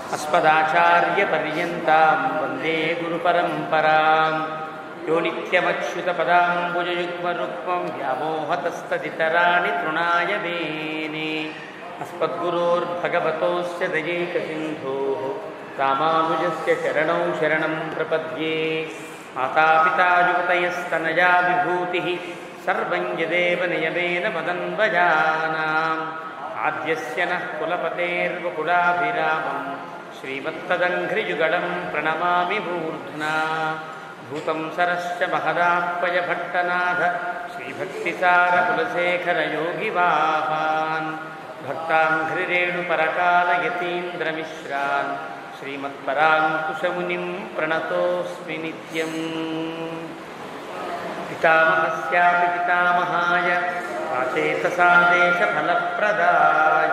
अस्मदाचार्यपर्यन्तां वन्दे गुरुपरम्परां यो नित्यमच्युतपदाम्बुजयुग्मरुक्मं व्यामोहतस्तदितराणि तृणाय मेने अस्मद्गुरोर्भगवतोऽस्य दयैकसिन्धोः रामानुजस्य चरणौ शरणं प्रपद्ये। मातापिता युवतयस्तनया विभूतिः सर्वं यदेव नियमेन मदन्वयानाम् आद्यस्य नः कुलपतेर्वकुलाभिरामं श्रीमत्तदङ्घ्रियुगलं प्रणमामि मूर्ध्ना। भूतं सरश्च महदात्मजभट्टनाथ श्रीभक्तिसारकुलशेखरयोगिवाहान् भक्ताङ्घ्रिरेणुपरकालयतीन्द्रमिश्रान् श्रीमत्पराङ्कुशमुनिं प्रणतोऽस्मि नित्यम्। पितामहस्यापि पितामहाय प्राचेतसादेशफलप्रदाय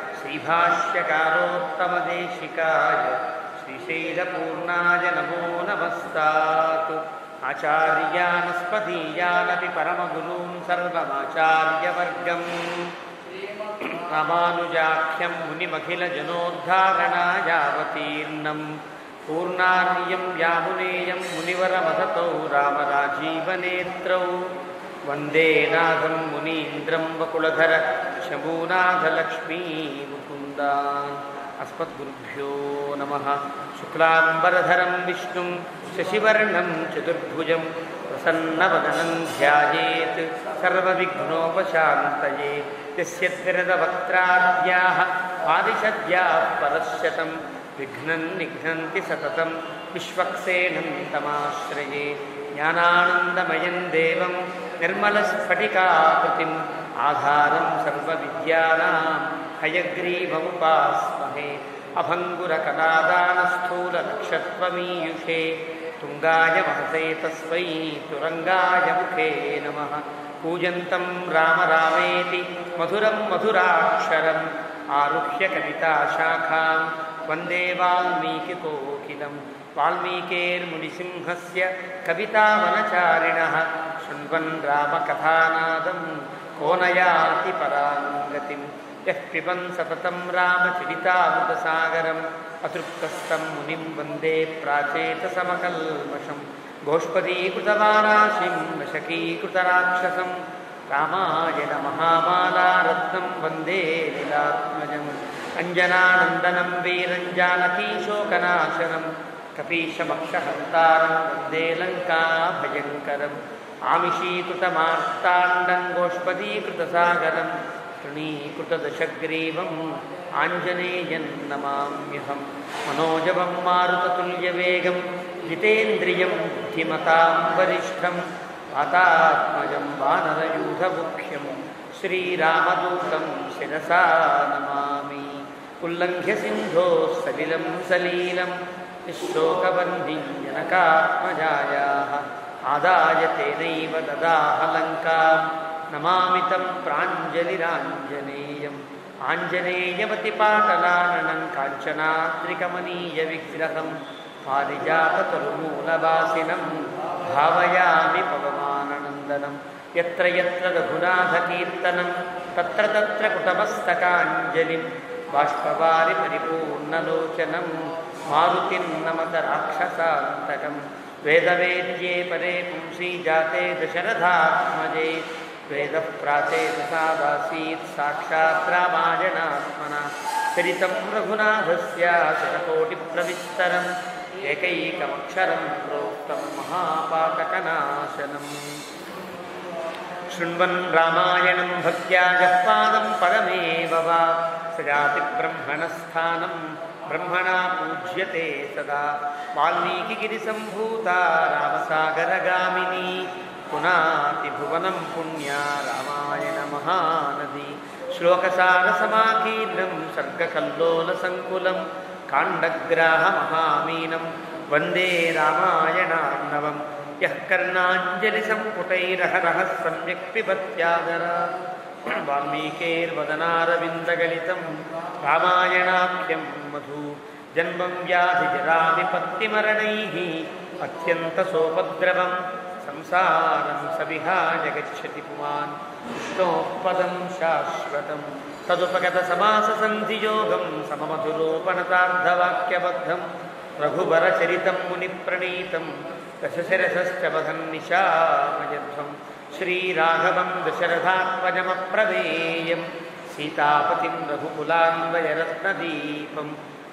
श्रीभाष्यकारोत्तमदेशिकाय श्रीशैलपूर्णाय नमो नमस्तात्। आचार्यानस्मदीयानपि परमगुरून् सर्वमाचार्यवर्गम् रामानुजाख्यं मुनिमखिलजनोद्धारणायावतीर्णं पूर्णार्यं यामुनेयं मुनिवरमथतौ रामराजीवनेत्रौ वन्दे नाथं मुनीन्द्रं वकुलधर शम्भूनाथलक्ष्मीमुकुन्दान्। अस्मद्गुरुभ्यो नमः। शुक्लाम्बरधरं विष्णुं शशिवर्णं चतुर्भुजं प्रसन्नवदनं ध्यायेत् सर्वविघ्नोपशान्तये। यस्य त्रिरदवक्त्राद्याः आदिशद्याः परश्शतं विघ्नं निघ्नन्ति सततं विश्वक्सेनं तमाश्रये। ज्ञानानन्दमयं देवं निर्मलस्फटिकाकृतिम् आधारं सर्वविद्यानां हयग्रीवमुपास्महे। अभङ्गुरकलादानस्थूलनक्षत्वमीयुषे तुङ्गाय महसे तस्मै तुरङ्गाय मुखे नमः। पूजन्तं राम रामेति मधुरं मधुराक्षरम् आरुह्य कविताशाखां वन्दे वाल्मीकिकोकिलं। वाल्मीकेर्मुनिसिंहस्य कवितावनचारिणः शृण्वन् रामकथानादं को न याति परां गतिं। यः पिबन् सततं रामचरितामृतसागरम् अतृप्तस्तं मुनिं वन्दे प्राचेतसमकल्मषम्। गोष्पदीकृतवाराशिं नशकीकृतराक्षसं रामायण महामालारत्नं वन्दे लीलात्मजम्। अञ्जनानन्दनं वीरं जानकीशोकनाशनं कपीशमक्षहन्तारं वन्दे लङ्काभयङ्करम्। आमिषीकृतमार्ताण्डं गोष्पदीकृतसागरं तृणीकृतदशग्रीवम् आञ्जनेयं नमाम्यहं। मनोजवं मारुततुल्यवेगं जितेन्द्रियं बुद्धिमतां वरिष्ठं वातात्मजं वानरयूथमुख्यं श्रीरामदूतं शिरसा नमामि। उल्लङ्घ्य सिन्धोः सलिलं सलीलं निःशोकवह्निं जनकात्मजायाः आदाय तेनैव ददाह लङ्कां नमामि तं प्राञ्जलिराञ्जनेयम्। आञ्जनेयमतिपाटलाननं काञ्चनाद्रिकमनीयविग्रहं पारिजाततरुमूलवासिनं भावयामि पवमाननन्दनं। यत्र यत्र रघुनाथकीर्तनं तत्र तत्र कुटमस्तकाञ्जलिं बाष्पवारि परिपूर्णलोचनं मारुतिं नमत राक्षसान्तकम्। वेदवेद्ये परे पुंसी जाते दशरथात्मजे वेदः प्राचेतसादासीत् साक्षात् रामायणात्मना। चरितं रघुनाथस्य शतकोटिप्रविस्तरम् एकैकमक्षरं प्रोक्तं महापातकनाशनम्। शृण्वन् रामायणं भक्त्या जह्वादं परमेव वा स जाति ब्रह्मणस्थानं ब्रह्मणा पूज्यते सदा। वाल्मीकिगिरिसम्भूता रामसागरगामिनी पुनाति भुवनं पुण्या रामायण महानदी। श्लोकसारसमाकीर्णं सर्गकल्लोलसङ्कुलं काण्डग्राहमहामीनं वन्दे रामायणार्णवम्। यः कर्णाञ्जलिसम्पुटैरहरः सम्यक् पिबत्यादरात् वाल्मीकेर्वदनारविन्दगलितं रामायणाख्यं मधु। जन्मं व्याधिजराविपत्तिमरणैः अत्यन्तसोपद्रवं संसारं सविहाय गच्छति पुमान् विष्णोः पदं शाश्वतं। తదుపగత సమాస సంధియోగం సమమధురోపనతార్థవాక్యబద్ధం రఘువరచరితం మునిప్రణీతం దశశిరసశ్చ వహన్నిశామయధ్వం శ్రీరాఘవం దశరథాత్మజమప్రమేయం సీతాపతిం రఘుకులాన్వయరత్నదీపం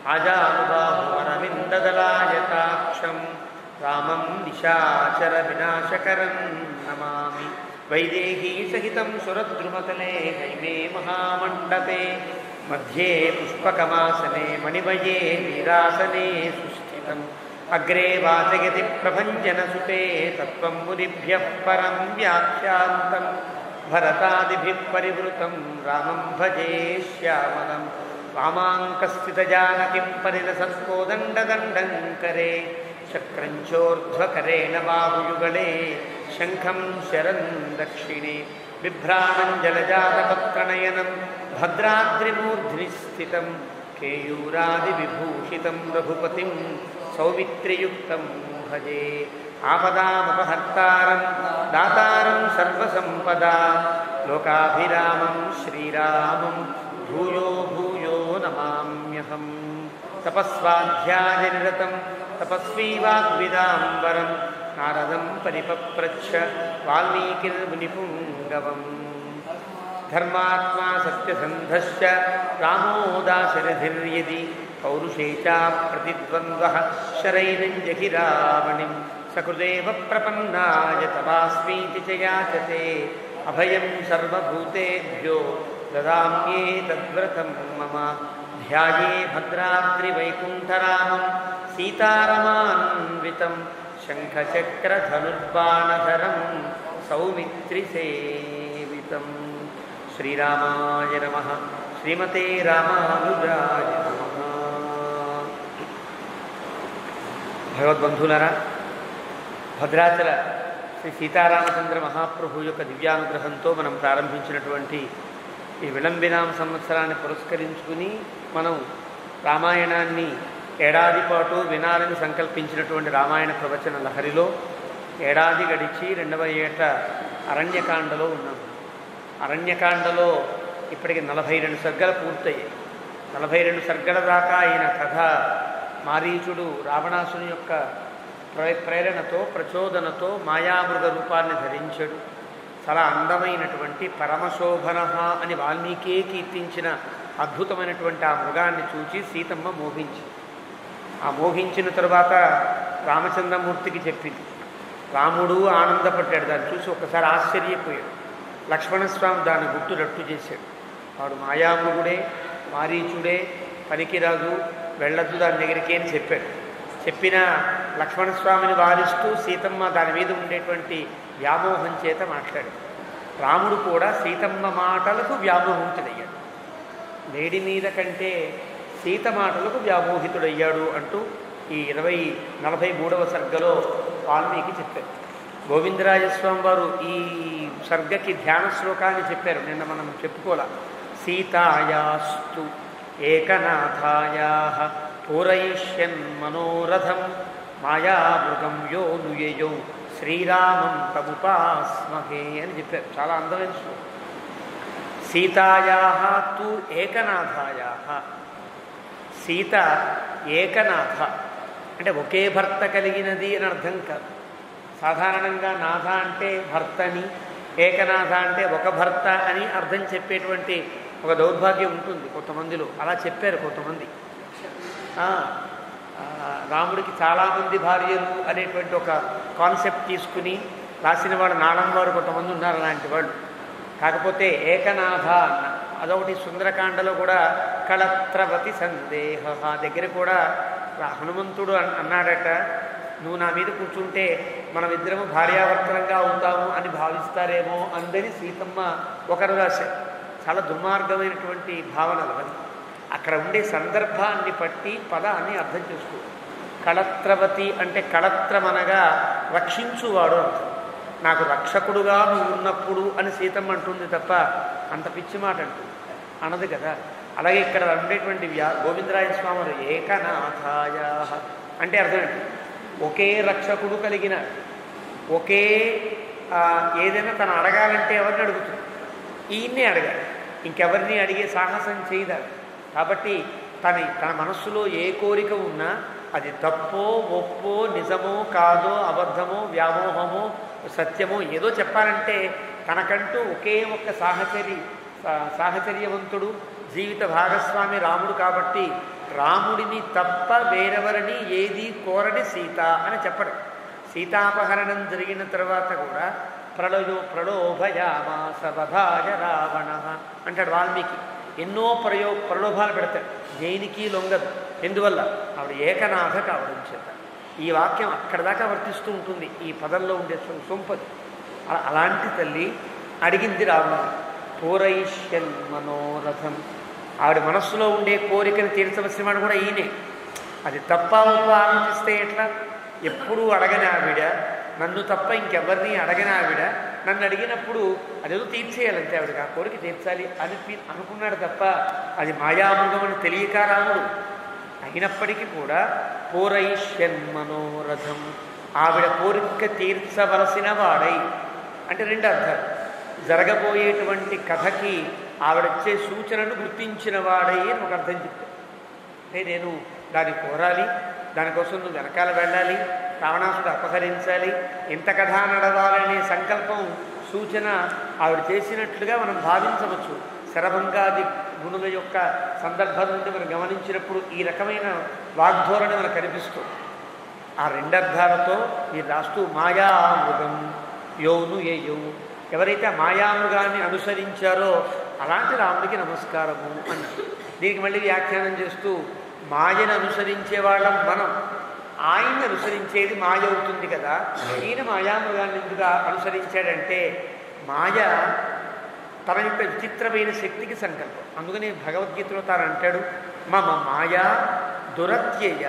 ఆజానుబాహువరవిందదలాయతాక్షం రామం నిశాచర వినాశకరం నమామి వైదేహీ సహితం సురద్రుమతలే హైమే మహామండపే మధ్యే పుష్పకమాసనే మణిమయే వీరాసనే సుస్థితం అగ్రే వాచయతి ప్రభంజనసుతే తత్వం మునిభ్యః పరం వ్యాఖ్యాంతం భరతాదిభిః పరివృతం రామం భజే శ్యామలం వామాంకస్థితజానకిం పరిరసత్కోదండదండం కరే చక్రం చోర్ధ్వకరేణ బాహుయుగళే శంఖం శరం దక్షిణే బిభ్రాణం జలజాతపత్రనయనం భద్రాద్రిమూర్ధ్ని స్థితం కేయూరాదివిభూషితం రఘుపతిం సౌమిత్రియుక్తం భజే ఆపదామపహర్తారం దాతారం సర్వసంపదా లోకాభిరామం శ్రీరామం భూయో భూయో నమామ్యహం తపస్వాధ్యాయనిరతం తపస్వీ వాగ్విదాంబరం నారదం పరిపప్రచ్ఛ వాల్మీకిర్మునిపుంగవం ధర్మాత్మా సత్యసంధశ్చ రామో దాశరథిర్యది పౌరుషే చ ప్రతిద్వంద్వః శరైరంజహి రావణిం సకృదేవ ప్రపన్నాయ తవాస్మీతి చ యాచతే అభయం సర్వభూతేభ్యో దదామ్యేతద్వ్రతం మమ ధ్యాయే భద్రాద్రివైకుంఠరామం సీతారమాన్వితం శంఖచక్రధనుర్బాణధరం సౌమిత్రిసేవితం శ్రీరామాయ నమః శ్రీమతే రామానుజాయ నమః. భగవద్బంధువులారా, భద్రాచల శ్రీ సీతారామచంద్ర మహాప్రభు యొక్క దివ్యానుగ్రహంతో మనం ప్రారంభించినటువంటి ఈ విళంబినామ సంవత్సరాన్ని పురస్కరించుకుని మనం రామాయణాన్ని ఏడాది పాటు వినాలని సంకల్పించినటువంటి రామాయణ ప్రవచన లహరిలో ఏడాది గడిచి 2వ ఏట అరణ్యకాండలో ఉన్నాం. అరణ్యకాండలో ఇప్పటికి 42 సర్గలు పూర్తయ్యాయి. 42 సర్గల దాకా అయిన కథ మారీచుడు రావణాసుని యొక్క ప్రేరణతో ప్రచోదనతో మాయామృగ రూపాన్ని ధరించాడు. చాలా అందమైనటువంటి పరమశోభన అని వాల్మీకే కీర్తించిన అద్భుతమైనటువంటి ఆ మృగాన్ని చూచి సీతమ్మ మోహించి ఆ మోహించిన తరువాత రామచంద్రమూర్తికి చెప్పింది. రాముడు ఆనందపడ్డాడు. దాన్ని చూసి ఒకసారి ఆశ్చర్యపోయాడు. లక్ష్మణస్వామి దాన్ని గుట్టు రట్టు చేశాడు. వాడు మాయామృగుడే, మారీచుడే, పనికిరాజు, వెళ్ళద్దు దాని దగ్గరికి అని చెప్పాడు. చెప్పిన లక్ష్మణస్వామిని వారిస్తూ సీతమ్మ దాని మీద ఉండేటువంటి వ్యామోహం చేత మాట్లాడాడు. రాముడు కూడా సీతమ్మ మాటలకు వ్యామోహితుడయ్యాడు. వేడి మీద కంటే సీత మాటలకు వ్యామోహితుడయ్యాడు అంటూ ఈ 43వ సర్గలో వాల్మీకి చెప్పారు. గోవిందరాజస్వామి వారు ఈ సర్గకి ధ్యాన శ్లోకాన్ని చెప్పారు. నిన్న మనం చెప్పుకోలే. సీతాయాస్తు ఏకనాథాయా పూరయిష్యన్ మనోరథం మాయామృగం యో నుయయౌ శ్రీరామం తముపాస్మహే అని చెప్పారు. చాలా అందమైన శ్లోకం. సీతాయా తు ఏకనాథాయా, సీత ఏకనాథ అంటే ఒకే భర్త కలిగినది అని అర్థం కాదు. సాధారణంగా నాథ అంటే భర్తని, ఏకనాథ అంటే ఒక భర్త అని అర్థం చెప్పేటువంటి ఒక దౌర్భాగ్యం ఉంటుంది కొంతమందిలో. అలా చెప్పారు కొంతమంది. రాముడికి చాలామంది భార్యలు అనేటువంటి ఒక కాన్సెప్ట్ తీసుకుని రాసిన వాడు నాడం వారు కొంతమంది ఉన్నారు అలాంటి వాళ్ళు. కాకపోతే ఏకనాథ అన్న అదొకటి. సుందరకాండలో కూడా కళత్రవతి సందేహ దగ్గర కూడా హనుమంతుడు అన్నాడట, నువ్వు నా మీద కూర్చుంటే మనమిద్దరము భార్యాభర్తలంగా అవుతాము అని భావిస్తారేమో అందని సీతమ్మ ఒకరు రాశారు. చాలా దుర్మార్గమైనటువంటి భావనలు అది. అక్కడ ఉండే సందర్భాన్ని బట్టి పదాన్ని అర్థం చేసుకో. కళత్రవతి అంటే కళత్రమనగా రక్షించువాడు అర్థం. నాకు రక్షకుడుగా నువ్వు ఉన్నప్పుడు అని సీతమ్మ అంటుంది తప్ప అంత పిచ్చి మాట అంటుంది అనదు కదా. అలాగే ఇక్కడ ఉండేటువంటి గోవిందరాజస్వామి ఏకనాథాయ అంటే అర్థం ఏంటి? ఒకే రక్షకుడు కలిగిన, ఒకే ఏదైనా తను అడగాలంటే ఎవరిని అడుగుతుంది? ఈయన్నే అడగాలి. ఇంకెవరిని అడిగే సాహసం చేయదాడు. కాబట్టి తన మనస్సులో ఏ కోరిక ఉన్నా అది తప్పో ఒప్పో నిజమో కాదో అబద్ధమో వ్యామోహమో సత్యమో ఏదో చెప్పాలంటే తనకంటూ ఒకే ఒక్క సాహచర్యవంతుడు జీవిత భాగస్వామి రాముడు కాబట్టి రాముడిని తప్ప వేరెవరిని ఏది కోరని సీత అని చెప్పడం. సీతాపహరణం జరిగిన తర్వాత కూడా ప్రలోభయామాస వధాయ రావణ అంటాడు వాల్మీకి. ఎన్నో ప్రలోభాలు పెడతాడు, దేనికి లొంగదు. ఎందువల్ల ఆవిడ ఏకనాథ కావడం చేత. ఈ వాక్యం అక్కడ దాకా వర్తిస్తూ ఉంటుంది, ఈ పదంలో ఉండే సొంపది. అలాంటి తల్లి అడిగింది రాముడు, పూరైష్యన్ మనోరథం. ఆవిడ మనస్సులో ఉండే కోరికను తీర్చవలసిన వాడు కూడా ఈయనే. అది తప్ప ఆలోచిస్తే ఎట్లా? ఎప్పుడూ అడగని ఆవిడ, నన్ను తప్ప ఇంకెవరిని అడగని ఆవిడ నన్ను అడిగినప్పుడు అదేదో తీర్చేయాలంటే ఆవిడకి ఆ కోరిక తీర్చాలి అనుకున్నాడు తప్ప అది మాయామృగం అని తెలియక రాముడు. అయినప్పటికీ కూడా పూరైష్యన్ మనోరథం, ఆవిడ కోరిక తీర్చవలసిన వాడై అంటే రెండు అర్థాలు. జరగబోయేటువంటి కథకి ఆవిడొచ్చే సూచనను గుర్తించిన వాడై అని ఒక అర్థం చెప్తాడు. అంటే నేను దాన్ని కోరాలి, దానికోసం నువ్వు వెనకాల వెళ్ళాలి, రావణాసుడు అపహరించాలి, ఇంత కథ నడవాలనే సంకల్పం సూచన ఆవిడ చేసినట్లుగా మనం భావించవచ్చు. శరభంగాది గుణుల యొక్క సందర్భం నుండి మనం గమనించినప్పుడు ఈ రకమైన వాగ్ధోరణి మనకు కనిపిస్తుంది. ఆ రెండర్థాలతో మీరు రాస్తూ మాయామృగం యోను యౌ, ఎవరైతే ఆ మాయామృగాన్ని అనుసరించారో అలాంటి రాముడికి నమస్కారము అన్నారు. దీనికి మళ్ళీ వ్యాఖ్యానం చేస్తూ మాయను అనుసరించే వాళ్ళం మనం, ఆయన్ని అనుసరించేది మాయ అవుతుంది కదా. ఈయన మాయామృగాన్ని ఎందుకు అనుసరించాడంటే మాయ తన యొక్క విచిత్రమైన శక్తికి సంకల్పం. అందుకని భగవద్గీతలో తాను అంటాడు, మమ మాయా దురత్యయ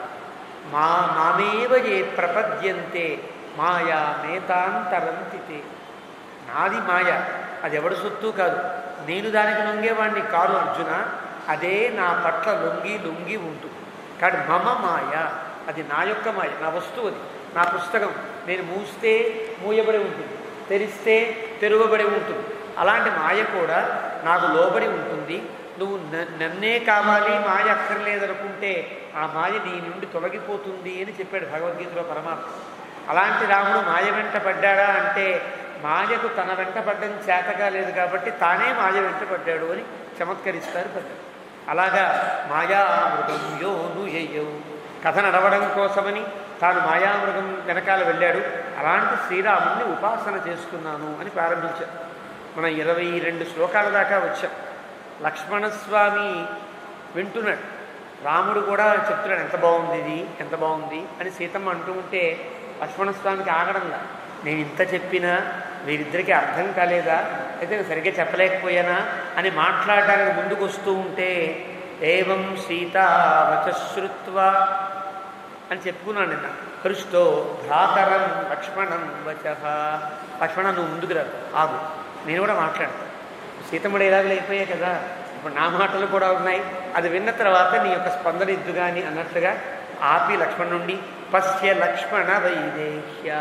మామేవ ఏ ప్రపద్యంతే మాయా మేతాంతరంతితే. నాది మాయ, అది ఎవడు సొత్తు కాదు, నేను దానికి లొంగేవాడిని కాదు అర్జున, అదే నా పట్ల లొంగి ఉంటుంది. కానీ మమ మాయ, అది నా యొక్క మాయ, నా వస్తువు, అది నా పుస్తకం. నేను మూస్తే మూయబడి ఉంటుంది, తెరిస్తే తెరువబడి ఉంటుంది. అలాంటి మాయ కూడా నాకు లోబడి ఉంటుంది. నువ్వు నన్నే కావాలి, మాయ అక్కర్లేదనుకుంటే ఆ మాయ నీ నుండి తొలగిపోతుంది అని చెప్పాడు భగవద్గీతలో పరమాత్మ. అలాంటి రాముడు మాయ వెంట పడ్డాడా అంటే మాయకు తన వెంట పడ్డం చేతగా లేదు కాబట్టి తానే మాయ వెంట పడ్డాడు అని చమత్కరిస్తారు పెద్దలు. అలాగా మాయామృగం యోను యౌ, కథ నడవడం కోసమని తాను మాయామృగం వెనకాల వెళ్ళాడు. అలాంటి శ్రీరాముడిని ఉపాసన చేస్తున్నాను అని ప్రారంభించారు. మనం 22 శ్లోకాల దాకా వచ్చాం. లక్ష్మణస్వామి వింటున్నాడు, రాముడు కూడా చెప్తున్నాడు ఎంత బాగుంది ఇది, ఎంత బాగుంది అని సీతమ్మ అంటూ ఉంటే లక్ష్మణస్వామికి ఆగడంలా. నేను ఇంత చెప్పినా వీరిద్దరికీ అర్థం కాలేదా, అయితే నేను సరిగ్గా చెప్పలేకపోయానా అని మాట్లాడడానికి ముందుకు వస్తూ ఉంటే ఏవం సీతావచశ్రుత్వా అని చెప్పుకున్నాను నిన్న. హృష్టో భ్రాతరం లక్ష్మణం వచ. లక్ష్మణ నువ్వు ముందుకు రా, ఆగు, నేను కూడా మాట్లాడతాను. సీతమ్మడు ఎలాగలే అయిపోయాయి కదా, ఇప్పుడు నా మాటలు కూడా ఉన్నాయి. అది విన్న తర్వాత నీ యొక్క స్పందన ఇద్దుగా అని అన్నట్లుగా ఆపి లక్ష్మణ నుండి పశ్య లక్ష్మణ వైదేహ్యా.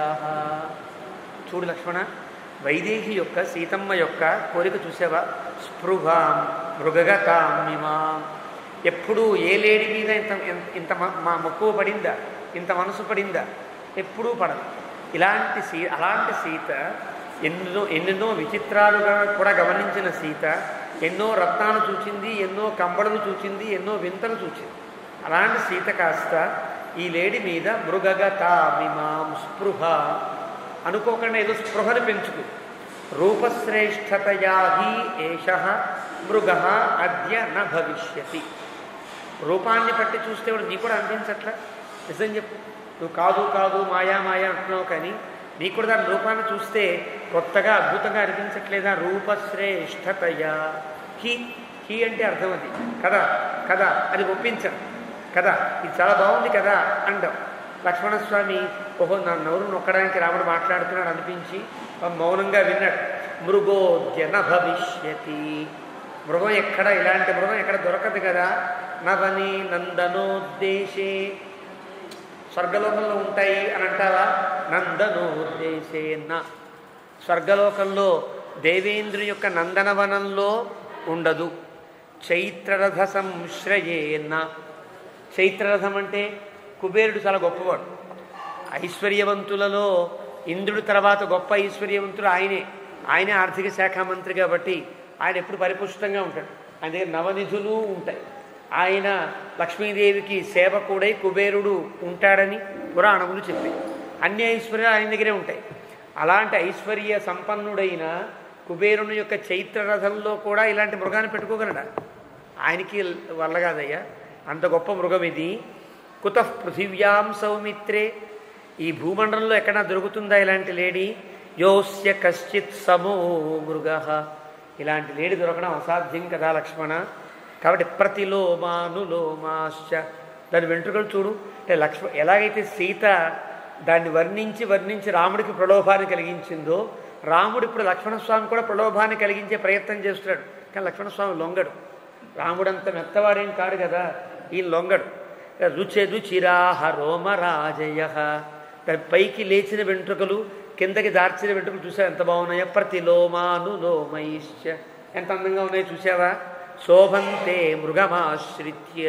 చూడు లక్ష్మణ, వైదేహి యొక్క సీతమ్మ యొక్క కోరిక చూసావా? స్పృహాం మృగగతామిమాం. ఎప్పుడూ ఏ లేడి మీద ఇంత మా మక్కువ పడిందా, ఇంత మనసు పడిందా? ఎప్పుడూ పడదు. అలాంటి సీత, ఎన్నెన్నో విచిత్రాలుగా కూడా గమనించిన సీత, ఎన్నో రత్నాలు చూచింది, ఎన్నో కంబడులు చూచింది, ఎన్నో వింతలు చూచింది. అలాంటి సీత కాస్త ఈ లేడి మీద మృగగతామిమాం స్పృహ అనుకోకుండా ఏదో స్పృహను పెంచుకు. రూపశ్రేష్టతయా హి ఏషః మృగః అద్య న భవిష్యతి. రూపాన్ని పట్టి చూస్తే వాడు నీ కూడా అనిపించట్లా? నిజం చెప్పు, నువ్వు కాదు మాయా అంటున్నావు, కానీ నీకు కూడా దాని రూపాన్ని చూస్తే కొత్తగా అద్భుతంగా అనిపించట్లేదా? రూపశ్రేష్టతయా హి అంటే అర్థం అది కదా అది ఒప్పించడం కదా, ఇది చాలా బాగుంది కదా అండం. లక్ష్మణస్వామి ఓహో నా నోరు నొక్కడానికి రాముడు మాట్లాడుతున్నాడు అనిపించి మౌనంగా విన్నాడు. మృగోద్య న భవిష్యతి. మృగం ఎక్కడ, ఇలాంటి మృగం ఎక్కడ దొరకదు కదా. నవని నందనోద్దేశే, స్వర్గలోకంలో ఉంటాయి అని అంటావా? నందనోద్దేశే న. స్వర్గలోకంలో దేవేంద్రుని యొక్క నందనవనంలో ఉండదు. చైత్రరథ సంశ్రయేన. చైత్రరథం అంటే కుబేరుడు చాలా గొప్పవాడు. ఐశ్వర్యవంతులలో ఇంద్రుడు తర్వాత గొప్ప ఐశ్వర్యవంతుడు ఆయనే ఆర్థిక శాఖ మంత్రి కాబట్టి ఆయన ఎప్పుడు పరిపుష్టంగా ఉంటాడు. ఆయన దగ్గర నవనిధులు ఉంటాయి. ఆయన లక్ష్మీదేవికి సేవకుడై కుబేరుడు ఉంటాడని పురాణములు చెప్పాయి. అన్ని ఐశ్వర్యాలు ఆయన దగ్గరే ఉంటాయి. అలాంటి ఐశ్వర్య సంపన్నుడైన కుబేరుని యొక్క చైత్రరథంలో కూడా ఇలాంటి మృగాన్ని పెట్టుకోగలడా? ఆయనకి వల్ల కాదయ్యా, అంత గొప్ప మృగం ఇది. కుతః పృథివ్యాం సౌమిత్రే. ఈ భూమండలంలో ఎక్కడా దొరుకుతుందా ఇలాంటి లేడీ? యోస్య కశ్చిత్ సమో మృగ. ఇలాంటి లేడీ దొరకడం అసాధ్యం కదా లక్ష్మణ. కాబట్టి ప్రతిలోమానులోమాశ్చ. దాని వెంట్రుకలు చూడు. అంటే ఎలాగైతే సీత దాన్ని వర్ణించి రాముడికి ప్రలోభాన్ని కలిగించిందో, రాముడు ఇప్పుడు లక్ష్మణస్వామి కూడా ప్రలోభాన్ని కలిగించే ప్రయత్నం చేస్తున్నాడు. కానీ లక్ష్మణస్వామి లొంగడు. రాముడంత మెత్తవాడేం కాడు కదా, ఈయన లొంగడు. రుచిరాహ రోమరాజయ. దాని పైకి లేచిన వెంట్రుకలు, కిందకి దార్చిన వెంట్రుకలు చూసావా ఎంత బాగున్నాయో? ప్రతిలోమానులోమైశ్చ. ఎంత అందంగా ఉన్నాయో చూసావా? శోభంతే మృగమాశ్రిత్య.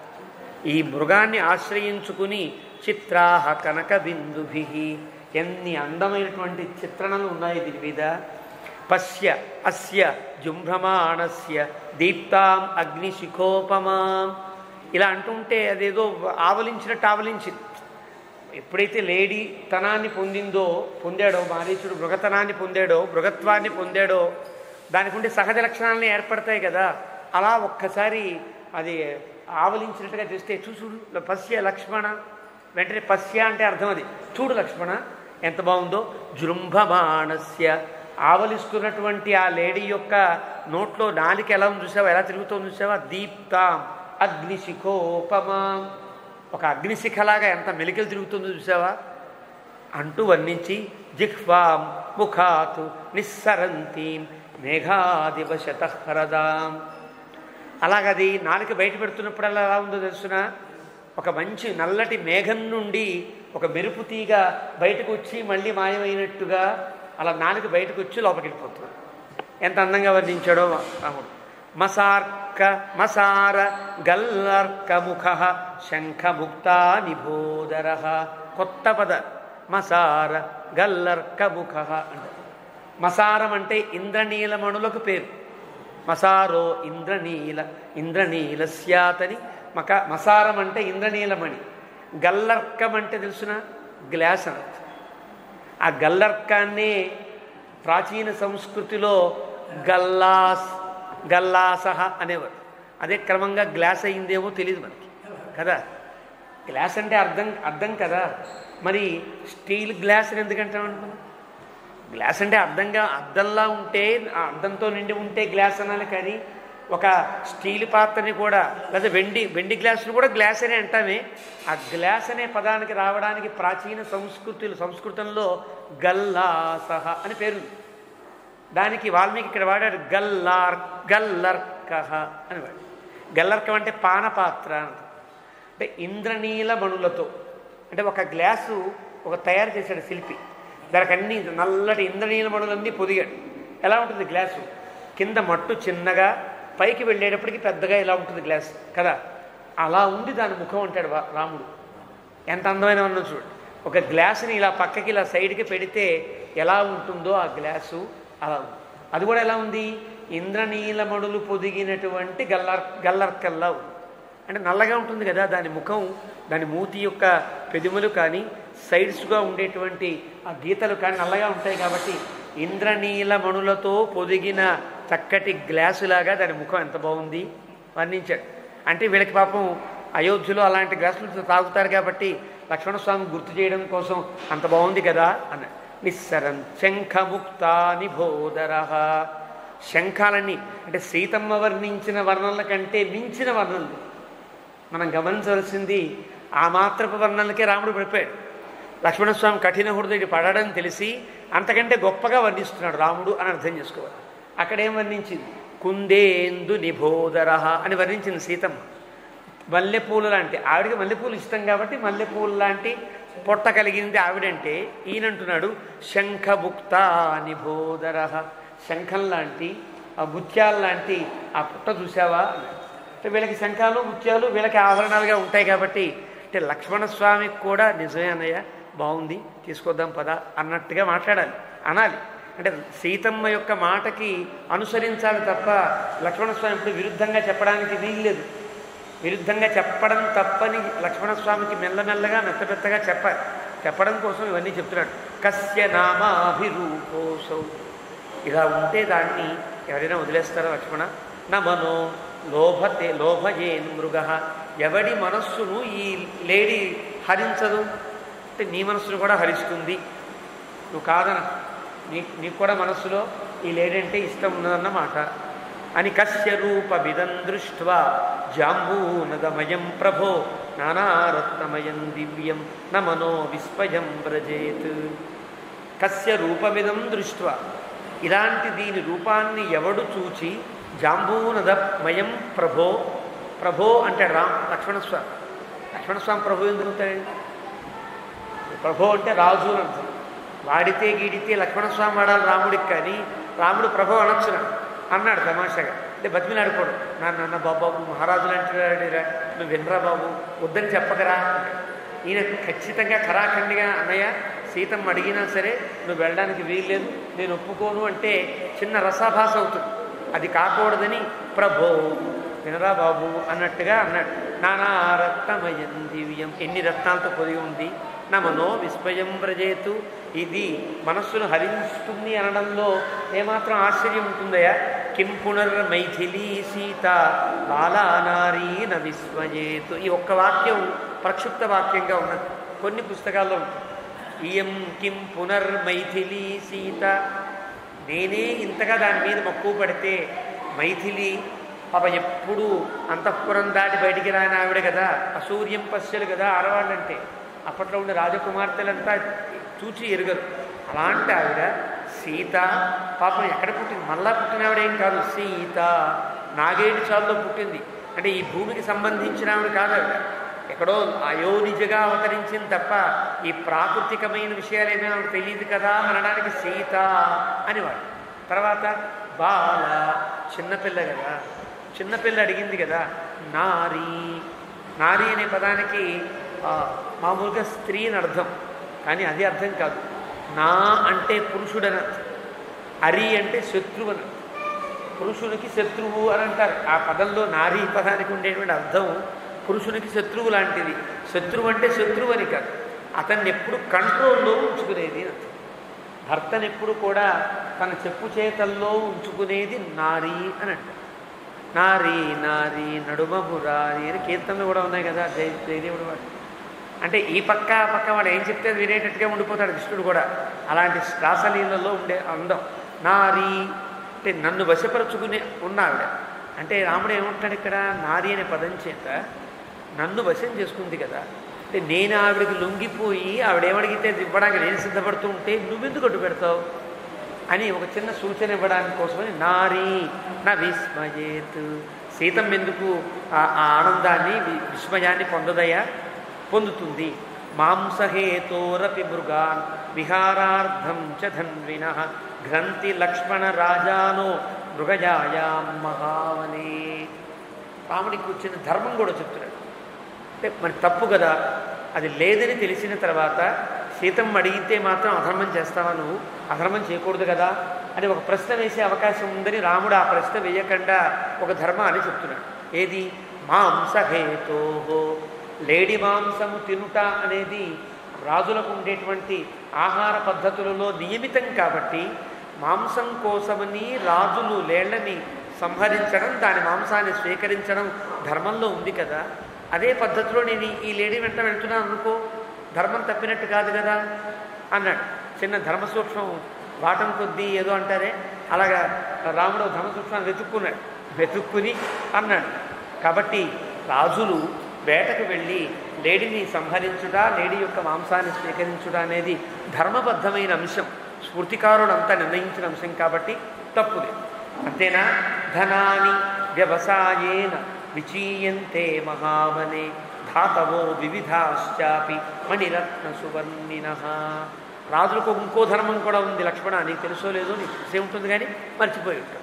ఈ మృగాన్ని ఆశ్రయించుకుని చిత్రాహ కనక బిందుభి. ఎన్ని అందమైనటువంటి చిత్రణలు ఉన్నాయి దీని మీద. పశ్య అస్య జుంభ్రమాణస్య దీప్తాం అగ్నిశిఖోపమాం. ఇలా అంటుంటే అదేదో ఆవలించినట్టు ఆవలించింది. ఎప్పుడైతే లేడీ తనాన్ని పొందాడో, మారీచుడు మృగతనాన్ని పొందాడో, మృగత్వాన్ని పొందాడో, దానికి ఉండే సహజ లక్షణాలని ఏర్పడతాయి కదా. అలా ఒక్కసారి అది ఆవలించినట్టుగా చేస్తే చూడు పశ్య లక్ష్మణ. వెంటనే పశ్య అంటే అర్థం అది, చూడు లక్ష్మణ ఎంత బాగుందో. జృంభమాణస్య. ఆవలిస్తున్నటువంటి ఆ లేడీ యొక్క నోట్లో నాలిక ఎలా ఉంది చూసావా, ఎలా తిరుగుతుందో చూసావా? దీప్తాం అగ్నిశిఖోపమాం. ఒక అగ్నిశిఖలాగా ఎంత మెలికలు తిరుగుతుందో చూసావా అంటూ వర్ణించి జిహ్వాం ముఖాతు నిస్సరంతీం మేఘాదివశతహరదాం. అలాగది నాలుక బయట పెడుతున్నప్పుడల్లా ఎలా ఉందో తెలుసునా? ఒక మంచి నల్లటి మేఘం నుండి ఒక మెరుపు తీగ బయటకు వచ్చి మళ్ళీ మాయమైనట్టుగా అలా నాలుక బయటకు వచ్చి లోపలికి వెళ్ళిపోతుంది. ఎంత అందంగా వర్ణించాడో రాముడు. మసార గల్లర్క ముఖ శంఖముక్తా నిభోదర. కొత్త పద మసార గల్లర్క ముఖ అంటే. మసారం అంటే ఇంద్రనీలమణులకు పేరు. మసారో ఇంద్రనీలస్యాతని. మసారం అంటే ఇంద్రనీలమణి. గల్లర్కం అంటే తెలుసున గ్లాస్ అన్నది. ఆ గల్లర్కాన్నే ప్రాచీన సంస్కృతిలో గల్లాసహ అనేవారు. అదే క్రమంగా గ్లాస్ అయిందేమో తెలియదు మనకి కదా. గ్లాస్ అంటే అర్థం కదా. మరి స్టీల్ గ్లాస్ అని ఎందుకంటాం అనుకున్నాం? గ్లాస్ అంటే అద్దంలా ఉంటే, అద్దంతో నిండి ఉంటే గ్లాస్ అనాలి. కానీ ఒక స్టీల్ పాత్రని కూడా, లేదా వెండి గ్లాసుని కూడా గ్లాస్ అనే అంటామే. ఆ గ్లాస్ అనే పదానికి రావడానికి ప్రాచీన సంస్కృతంలో గల్లాసహ అని పేరు. దానికి వాల్మీకి ఇక్కడ వాడాడు గల్లర్క అని వాడు. గల్లర్కం అంటే పానపాత్ర అంటే ఇంద్రనీల మణులతో. అంటే ఒక గ్లాసు తయారు చేశాడు శిల్పి. దానికి అన్ని నల్లటి ఇంద్రనీల మణులన్నీ పొదిగాడు. ఎలా ఉంటుంది గ్లాసు? కింద మట్టు చిన్నగా, పైకి వెళ్ళేటప్పటికి పెద్దగా ఇలా ఉంటుంది గ్లాస్ కదా. అలా ఉంది దాని ముఖం అంటాడు రాముడు. ఎంత అందమైన ఉన్నది చూడండి. ఒక గ్లాసుని ఇలా పక్కకి ఇలా సైడ్కి పెడితే ఎలా ఉంటుందో ఆ గ్లాసు అలా ఉంది. అది కూడా ఎలా ఉంది? ఇంద్రనీలమణులు పొదిగినటువంటి గల్లర్కల్లా ఉంది. అంటే నల్లగా ఉంటుంది కదా దాని ముఖం. దాని మూతి యొక్క పెదిమలు కానీ, సైడ్స్గా ఉండేటువంటి ఆ గీతలు కానీ నల్లగా ఉంటాయి. కాబట్టి ఇంద్రనీలమణులతో పొదిగిన చక్కటి గ్లాసులాగా దాని ముఖం ఎంత బాగుంది వర్ణించాడు. అంటే వీళ్ళకి పాపం అయోధ్యలో అలాంటి గ్లాసులతో తాగుతారు కాబట్టి లక్ష్మణస్వామి గుర్తు చేయడం కోసం అంత బాగుంది కదా అన్నాడు. నిస్సరం శంఖముక్తా నిభోదర. శంఖాలన్నీ అంటే సీతమ్మ వర్ణించిన వర్ణనల కంటే మించిన వర్ణనలు. మనం గమనించవలసింది ఆ మాత్రపు వర్ణనలకే రాముడు పడిపోయాడు. లక్ష్మణస్వామి కఠిన హృదయుడు పడడం తెలిసి అంతకంటే గొప్పగా వర్ణిస్తున్నాడు రాముడు అని అర్థం చేసుకోవాలి. అక్కడేం వర్ణించింది? కుందేందు నిభోదర అని వర్ణించింది సీతమ్మ. మల్లెపూలు లాంటి ఆవిడికి మల్లెపూలు ఇష్టం కాబట్టి మల్లెపూలు లాంటి పొట్ట కలిగింది ఆవిడంటే, ఈయనంటున్నాడు శంఖముక్తా నిభోదర. శంఖం లాంటి ఆ ముత్యాలు లాంటి ఆ పుట్ట చూసావా అంటే వీళ్ళకి శంఖాలు ముత్యాలు వీళ్ళకి ఆభరణాలుగా ఉంటాయి కాబట్టి అంటే లక్ష్మణస్వామికి కూడా నిజమే అన్నయ్య బాగుంది తీసుకొద్దాం పదా అన్నట్టుగా మాట్లాడాలి అనాలి అంటే సీతమ్మ యొక్క మాటకి అనుసరించాలి తప్ప లక్ష్మణస్వామి ఇప్పుడు విరుద్ధంగా చెప్పడానికి వీల్లేదు విరుద్ధంగా చెప్పడం తప్పని లక్ష్మణస్వామికి మెల్లమెల్లగా మెత్తగా చెప్పడం కోసం ఇవన్నీ చెప్తున్నాడు కస్య నామాభిరూపోసౌ ఇలా ఉంటే దాన్ని ఎవరైనా వదిలేస్తారా లక్ష్మణ నమనో లోభజేన్ మృగ ఎవడి మనస్సును ఈ లేడీ హరించదు అంటే నీ మనస్సును కూడా హరిస్తుంది నువ్వు కాదన నీకు కూడా మనస్సులో ఈ లేడీ అంటే ఇష్టం ఉన్నదన్నమాట అని కస్య రూపమిదం దృష్ట్వా జాంబూనదమయం ప్రభో నానారత్నమయం దివ్యం నమనో విస్మయం వ్రజేత్ కస్య రూపమిదం దృష్ట్వా ఇలాంటి దీని రూపాన్ని ఎవడు చూచి జాంబూనదమయం ప్రభో అంటాడు లక్ష్మణస్వామి ప్రభు ఎందుకు అవుతాడండి ప్రభో అంటే రాజు అని అంటారు వాడితే గీడితే లక్ష్మణస్వామి వాడాలి రాముడికి కానీ రాముడు ప్రభు అనొచ్చున అన్నాడు తమాషాగా అంటే బతిమిలాడుకోడు నాన్న బాబు మహారాజు లాంటి నువ్వు వినరా బాబు వద్దని చెప్పకరా ఈయన ఖచ్చితంగా ఖరాఖండిగా అన్నయ్య సీతమ్మ అడిగినా సరే నువ్వు వెళ్ళడానికి వీల్లేదు నేను ఒప్పుకోను అంటే చిన్న రసాభాస అవుతుంది అది కాకూడదని ప్రభో వినరా బాబు అన్నట్టుగా అన్నాడు నానారత్నమయం దివ్యం ఎన్ని రత్నాలతో పొదిగి ఉంది నమనో విస్మయం వ్రజేతు ఇది మనస్సును హరిస్తుంది అనడంలో ఏమాత్రం ఆశ్చర్యం ఉంటుందయా కిం పునర్మైథిలీ సీత బాలానారీ న విస్మయేతు ఈ ఒక్క వాక్యం ప్రక్షుప్త వాక్యంగా ఉన్నది కొన్ని పుస్తకాల్లో ఉంటుంది ఇయం కిం పునర్మైథిలీ సీత నేనే ఇంతగా దాని మీద మక్కువ పడితే మైథిలి పాప ఎప్పుడు అంతఃపురం దాటి బయటికి రాని ఆవిడ కదా అసూర్యం పశ్యలు కదా ఆడవాళ్ళంటే అప్పట్లో ఉండే రాజకుమార్తెలంతా చూచి ఎరుగరు అలాంటి ఆవిడ సీత పాపం ఎక్కడ పుట్టింది మళ్ళా పుట్టిన ఆవిడ ఏం కాదు సీత నాగేడు చాల్లో పుట్టింది అంటే ఈ భూమికి సంబంధించిన ఆవిడ కాదు ఆవిడ ఎక్కడో అయోనిజగా అవతరించింది తప్ప ఈ ప్రాకృతికమైన విషయాలు ఏమైనా ఆవిడ తెలియదు కదా అనడానికి సీత అనేవాడు తర్వాత బాల చిన్నపిల్ల కదా చిన్నపిల్ల అడిగింది కదా నారీ అనే పదానికి మామూలుగా స్త్రీ అని అర్థం కానీ అది అర్థం కాదు నా అంటే పురుషుడని అరి అంటే శత్రువు అని పురుషునికి శత్రువు అని అంటారు ఆ పదంలో నారీ పదానికి ఉండేటువంటి అర్థం పురుషునికి శత్రువు లాంటిది శత్రువు అంటే శత్రువు అని కాదు అతన్ని ఎప్పుడు కంట్రోల్లో ఉంచుకునేది భర్తను ఎప్పుడు కూడా తన చెప్పు చేతల్లో ఉంచుకునేది నారీ అని అంటారు నారీ నడుమపురారి అని కీర్తనలు కూడా ఉన్నాయి కదా జయదేవుడు వాడు అంటే ఈ పక్క వాడు ఏం చెప్తే వినేటట్టుగా ఉండిపోతాడు కృష్ణుడు కూడా అలాంటి రాసలీలలో ఉండే అందం నారీ అంటే నన్ను వశపరుచుకునే ఉన్నావిడ అంటే రాముడు ఏమంటాడు ఇక్కడ నారీ అనే పదం చేత నన్ను వశం చేసుకుంది కదా అంటే నేను ఆవిడికి లొంగిపోయి ఆవిడేమడిగితే ఇవ్వడానికి నేను సిద్ధపడుతూ ఉంటే నువ్వెందుకు అడ్డు పెడతావు అని ఒక చిన్న సూచన ఇవ్వడానికి కోసమని నారీ నా విస్మయేత్ సీతం ఎందుకు ఆ ఆనందాన్ని విస్మయాన్ని పొందుతుంది మాంసహేతోరపి మృగాన్ విహారార్థం చ ధన్విన గ్రంథి లక్ష్మణ రాజానో మృగజాయాం మహావనే రాముడికి వచ్చిన ధర్మం కూడా చెప్తున్నాడు అంటే మరి తప్పు కదా అది లేదని తెలిసిన తర్వాత సీతమ్మ అడిగితే మాత్రం అధర్మం చేస్తావా నువ్వు అధర్మం చేయకూడదు కదా అని ఒక ప్రశ్న వేసే అవకాశం ఉందని రాముడు ఆ ప్రశ్న వేయకుండా ఒక ధర్మాన్ని చెప్తున్నాడు ఏది మాంసహేతో లేడి మాంసము తినుట అనేది రాజులకు ఉండేటువంటి ఆహార పద్ధతులలో నియమితం కాబట్టి మాంసం కోసమని రాజులు లేళ్లని సంహరించడం దాని మాంసాన్ని స్వీకరించడం ధర్మంలో ఉంది కదా అదే పద్ధతిలో నేను ఈ లేడీ వెంట వెళ్తున్నాను అనుకో ధర్మం తప్పినట్టు కాదు కదా అన్నాడు చిన్న ధర్మసూక్ష్మం వాటం కొద్దీ ఏదో అంటారే అలాగా రాముడు ధర్మసూక్ష్మాన్ని వెతుక్కుని అన్నాడు కాబట్టి రాజులు వేటకు వెళ్ళి లేడీని సంహరించుట లేడీ యొక్క మాంసాన్ని స్వీకరించుట అనేది ధర్మబద్ధమైన అంశం స్ఫూర్తికారుడంతా నిర్ణయించిన అంశం కాబట్టి తప్పుది అంతేనా ధనాని వ్యవసాయేన విచీయంతే మహావనే ధాతవో వివిధాశ్చాపి మణిరత్న సువర్ణిన రాజులకు ఇంకో ధర్మం కూడా ఉంది లక్ష్మణ నీకు తెలుసో లేదో నీకు తెలిసే ఉంటుంది కానీ మర్చిపోయి ఉంటాం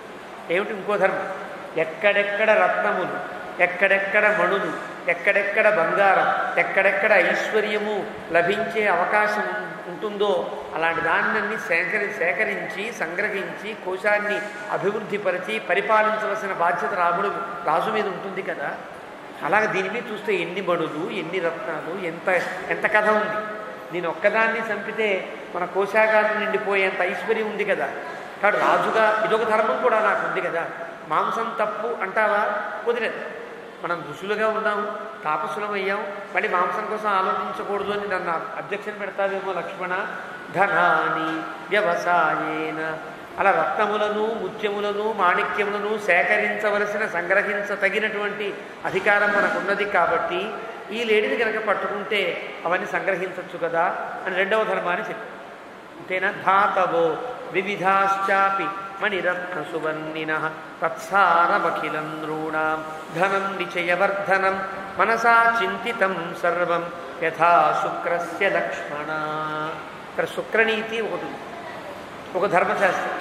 ఏమిటి ఇంకో ధర్మం? ఎక్కడెక్కడ రత్నములు, ఎక్కడెక్కడ మణులు, ఎక్కడెక్కడ బంగారం, ఎక్కడెక్కడ ఐశ్వర్యము లభించే అవకాశం ఉంటుందో అలాంటి దాన్ని సేకరించి సంగ్రహించి కోశాన్ని అభివృద్ధిపరిచి పరిపాలించవలసిన బాధ్యత రాజు మీద ఉంటుంది కదా. అలాగే దీని మీద చూస్తే ఎన్ని మణులు, ఎన్ని రత్నాలు, ఎంత కథ ఉంది. నేను ఒక్కదాన్ని చంపితే మన కోశాగారం నిండిపోయేంత ఐశ్వర్యం ఉంది కదా. కాబట్టి రాజుగా ఇదొక ధర్మం కూడా నాకు ఉంది కదా. మాంసం తప్పు అంటావా? కుదిరేది. మనం ఋషులుగా ఉన్నాము, తాపసులం అయ్యాం, మళ్ళీ మాంసం కోసం ఆలోచించకూడదు అని నన్ను అబ్జెక్షన్ పెడతావేమో లక్ష్మణ. ధనాని వ్యవసాయేన, అలా రత్నములను, ముత్యములను, మాణిక్యములను సేకరించవలసిన, సంగ్రహించతగినటువంటి అధికారం మనకున్నది కాబట్టి ఈ లేడిని కనుక పట్టుకుంటే అవన్నీ సంగ్రహించవచ్చు కదా అని రెండవ ధర్మాన్ని చెప్పారు. అంతేనా? ధాతవో వివిధాశ్చాపి మణిరత్న సువర్ణిన తత్సారమఖిలం నృణాం ధనం నిచయవర్ధనం మనసా చింతితం సర్వం యథా శుక్రస్య లక్ష్మణ. ఇక్కడ శుక్రనీతి ఒకటి, ఒక ధర్మశాస్త్రం.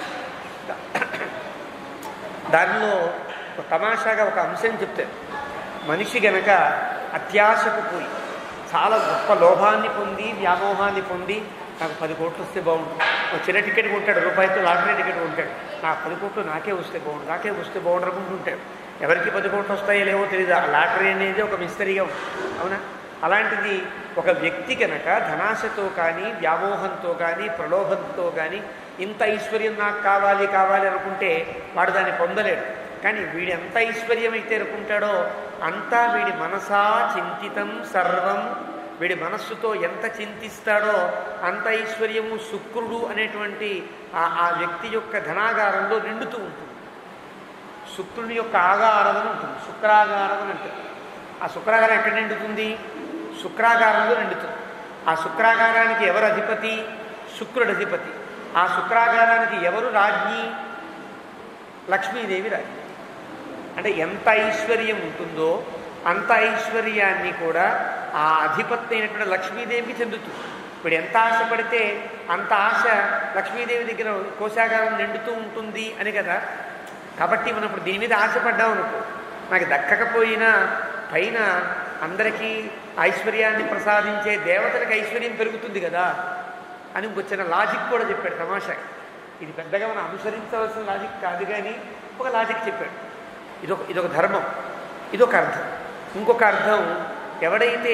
దానిలో ఒక తమాషాగా ఒక అంశం చెప్తారు. మనిషి గనక అత్యాశకు పోయి చాలా గొప్ప లోభాన్ని పొంది, వ్యామోహాన్ని పొంది, నాకు 10 కోట్లు వస్తే బాగుంటుంది, ఒక చిన్న టికెట్ కొంటాడు, రూపాయితో లాటరీ టికెట్ కొంటాడు, నాకు 10 కోట్లు నాకే వస్తే బాగుండు అనుకుంటుంటాడు. ఎవరికి 10 కోట్లు వస్తాయో లేవో తెలియదు. ఆ లాటరీ అనేది ఒక మిస్టరీగా ఉంటుంది, అవునా? అలాంటిది ఒక వ్యక్తి కనుక ధనాశతో కానీ, వ్యామోహంతో కానీ, ప్రలోభంతో కానీ ఇంత ఐశ్వర్యం నాకు కావాలి అనుకుంటే వాడు దాన్ని పొందలేడు. కానీ వీడు ఎంత ఐశ్వర్యం అయితే అనుకుంటాడో అంతా వీడి మనసా చింతితం సర్వం, వీడి మనస్సుతో ఎంత చింతిస్తాడో అంత ఐశ్వర్యము శుక్రుడు అనేటువంటి ఆ వ్యక్తి యొక్క ధనాగారంలో నిండుతూ ఉంటుంది. శుక్రుడి యొక్క ఆగారం ఉంటుంది, శుక్రాగారం అంటే. ఆ శుక్రాగారం ఎక్కడ నిండుతుంది? శుక్రాగారంలో నిండుతుంది. ఆ శుక్రాగారానికి ఎవరు అధిపతి? శుక్రుడు అధిపతి. ఆ శుక్రాగారానికి ఎవరు రాజ్ఞి? లక్ష్మీదేవి రాజ్ఞి. అంటే ఎంత ఐశ్వర్యం ఉంటుందో అంత ఐశ్వర్యాన్ని కూడా ఆ అధిపతి అయినటువంటి లక్ష్మీదేవికి చెందుతుంది. ఇప్పుడు ఎంత ఆశపడితే అంత ఆశ లక్ష్మీదేవి దగ్గర కోశాగారం నిండుతూ ఉంటుంది అని కదా. కాబట్టి మనం ఇప్పుడు దీని మీద ఆశపడ్డాం అనుకో, నాకు దక్కకపోయినా పైన అందరికీ ఐశ్వర్యాన్ని ప్రసాదించే దేవతలకు ఐశ్వర్యం పెరుగుతుంది కదా అని ఇంకొచ్చిన లాజిక్ కూడా చెప్పాడు తమాషా. ఇది పెద్దగా మనం అనుసరించవలసిన లాజిక్ కాదు, కానీ ఒక లాజిక్ చెప్పాడు. ఇదొక ధర్మం, ఇదొక అర్థం. ఇంకొక అర్థం, ఎవడైతే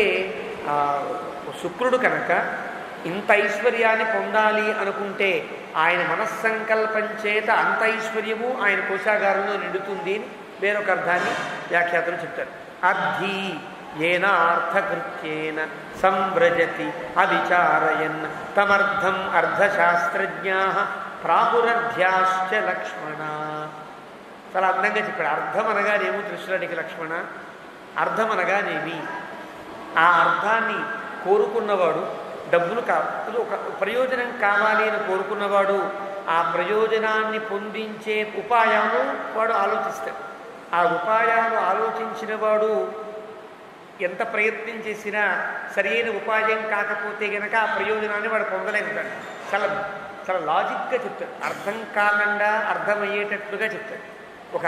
శుక్రుడు కనుక ఇంత ఐశ్వర్యాన్ని పొందాలి అనుకుంటే ఆయన మనస్సంకల్పం చేత అంత ఐశ్వర్యము ఆయన కోశాగారంలో నిండుతుంది అని వేరొక అర్థాన్ని వ్యాఖ్యాతలు చెప్తారు. అర్థీ ఏనార్థకృత్యేన సంవ్రజతి అవిచారయన్ తమర్థం అర్థశాస్త్రజ్ఞా ప్రాహురధ్యాశ్చ లక్ష్మణ. చాలా అందంగా చెప్పాడు. అర్థం అనగానేమో తెలుసురానికి లక్ష్మణ, అర్థం అనగానేమి? ఆ అర్థాన్ని కోరుకున్నవాడు, డబ్బులు కావాలి, ఒక ప్రయోజనం కావాలి అని కోరుకున్నవాడు ఆ ప్రయోజనాన్ని పొందించే ఉపాయాలు వాడు ఆలోచిస్తాడు. ఆ ఉపాయాలు ఆలోచించిన వాడు ఎంత ప్రయత్నం చేసినా సరైన ఉపాయం కాకపోతే గనక ఆ ప్రయోజనాన్ని వాడు పొందలేకపోతాడు. చాలా చాలా లాజిక్గా చెప్తాడు, అర్థం కాకుండా అర్థమయ్యేటట్లుగా చెప్తాడు. ఒక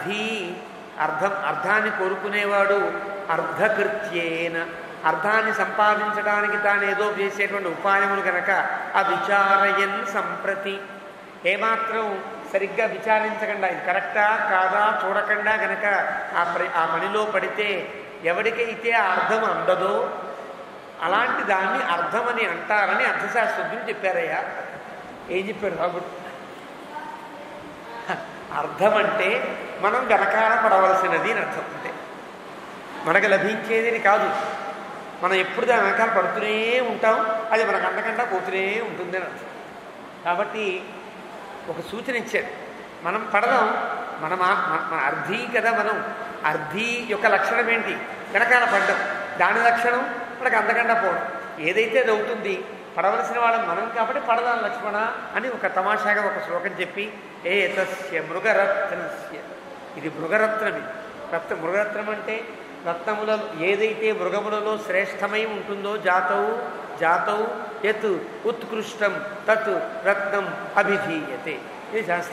అర్థాన్ని కోరుకునేవాడు అర్ధకృత్యేన, అర్థాన్ని సంపాదించడానికి తాను ఏదో చేసేటువంటి ఉపాయములు కనుక ఆ విచారయన్ సంప్రతి, ఏమాత్రం సరిగ్గా విచారించకుండా ఇది కరెక్టా కాదా చూడకుండా కనుక ఆ పనిలో పడితే ఎవరికైతే ఆ అర్థం అందదో అలాంటి దాన్ని అర్థమని అంటారని అర్థశాస్త్రజ్ఞులు చెప్పారయ్యా. ఏం చెప్పాడు రాబుడు? అర్థం అంటే మనం వెనకాల పడవలసినది అని అర్థం. అంటే మనకు లభించేది కాదు, మనం ఎప్పుడు దాని వెనకాల పడుతూనే ఉంటాం, అది మనకు అంతకంటే పోతూనే ఉంటుంది అని అర్థం. కాబట్టి ఒక సూచన ఇచ్చాడు, మనం పడదాం. మన అర్థీ కదా. మనం అర్థీ యొక్క లక్షణం ఏంటి? వెనకాల పడ్డం. దాని లక్షణం మనకు అంతకంటే పోవడం. ఏదైతే అది అవుతుంది, పడవలసిన వాళ్ళం మనం కాబట్టి పడదాం లక్ష్మణ అని ఒక తమాషాగా ఒక శ్లోకం చెప్పి, ఏతస్య మృగరత్నస్య, ఇది మృగరత్నం. మృగరత్నం అంటే రత్నములలో ఏదైతే మృగములలో శ్రేష్టమై ఉంటుందో జాతౌ యత్ ఉత్కృష్టం తత్ రత్నం అభిధీయతే. ఇది శాస్త్రం.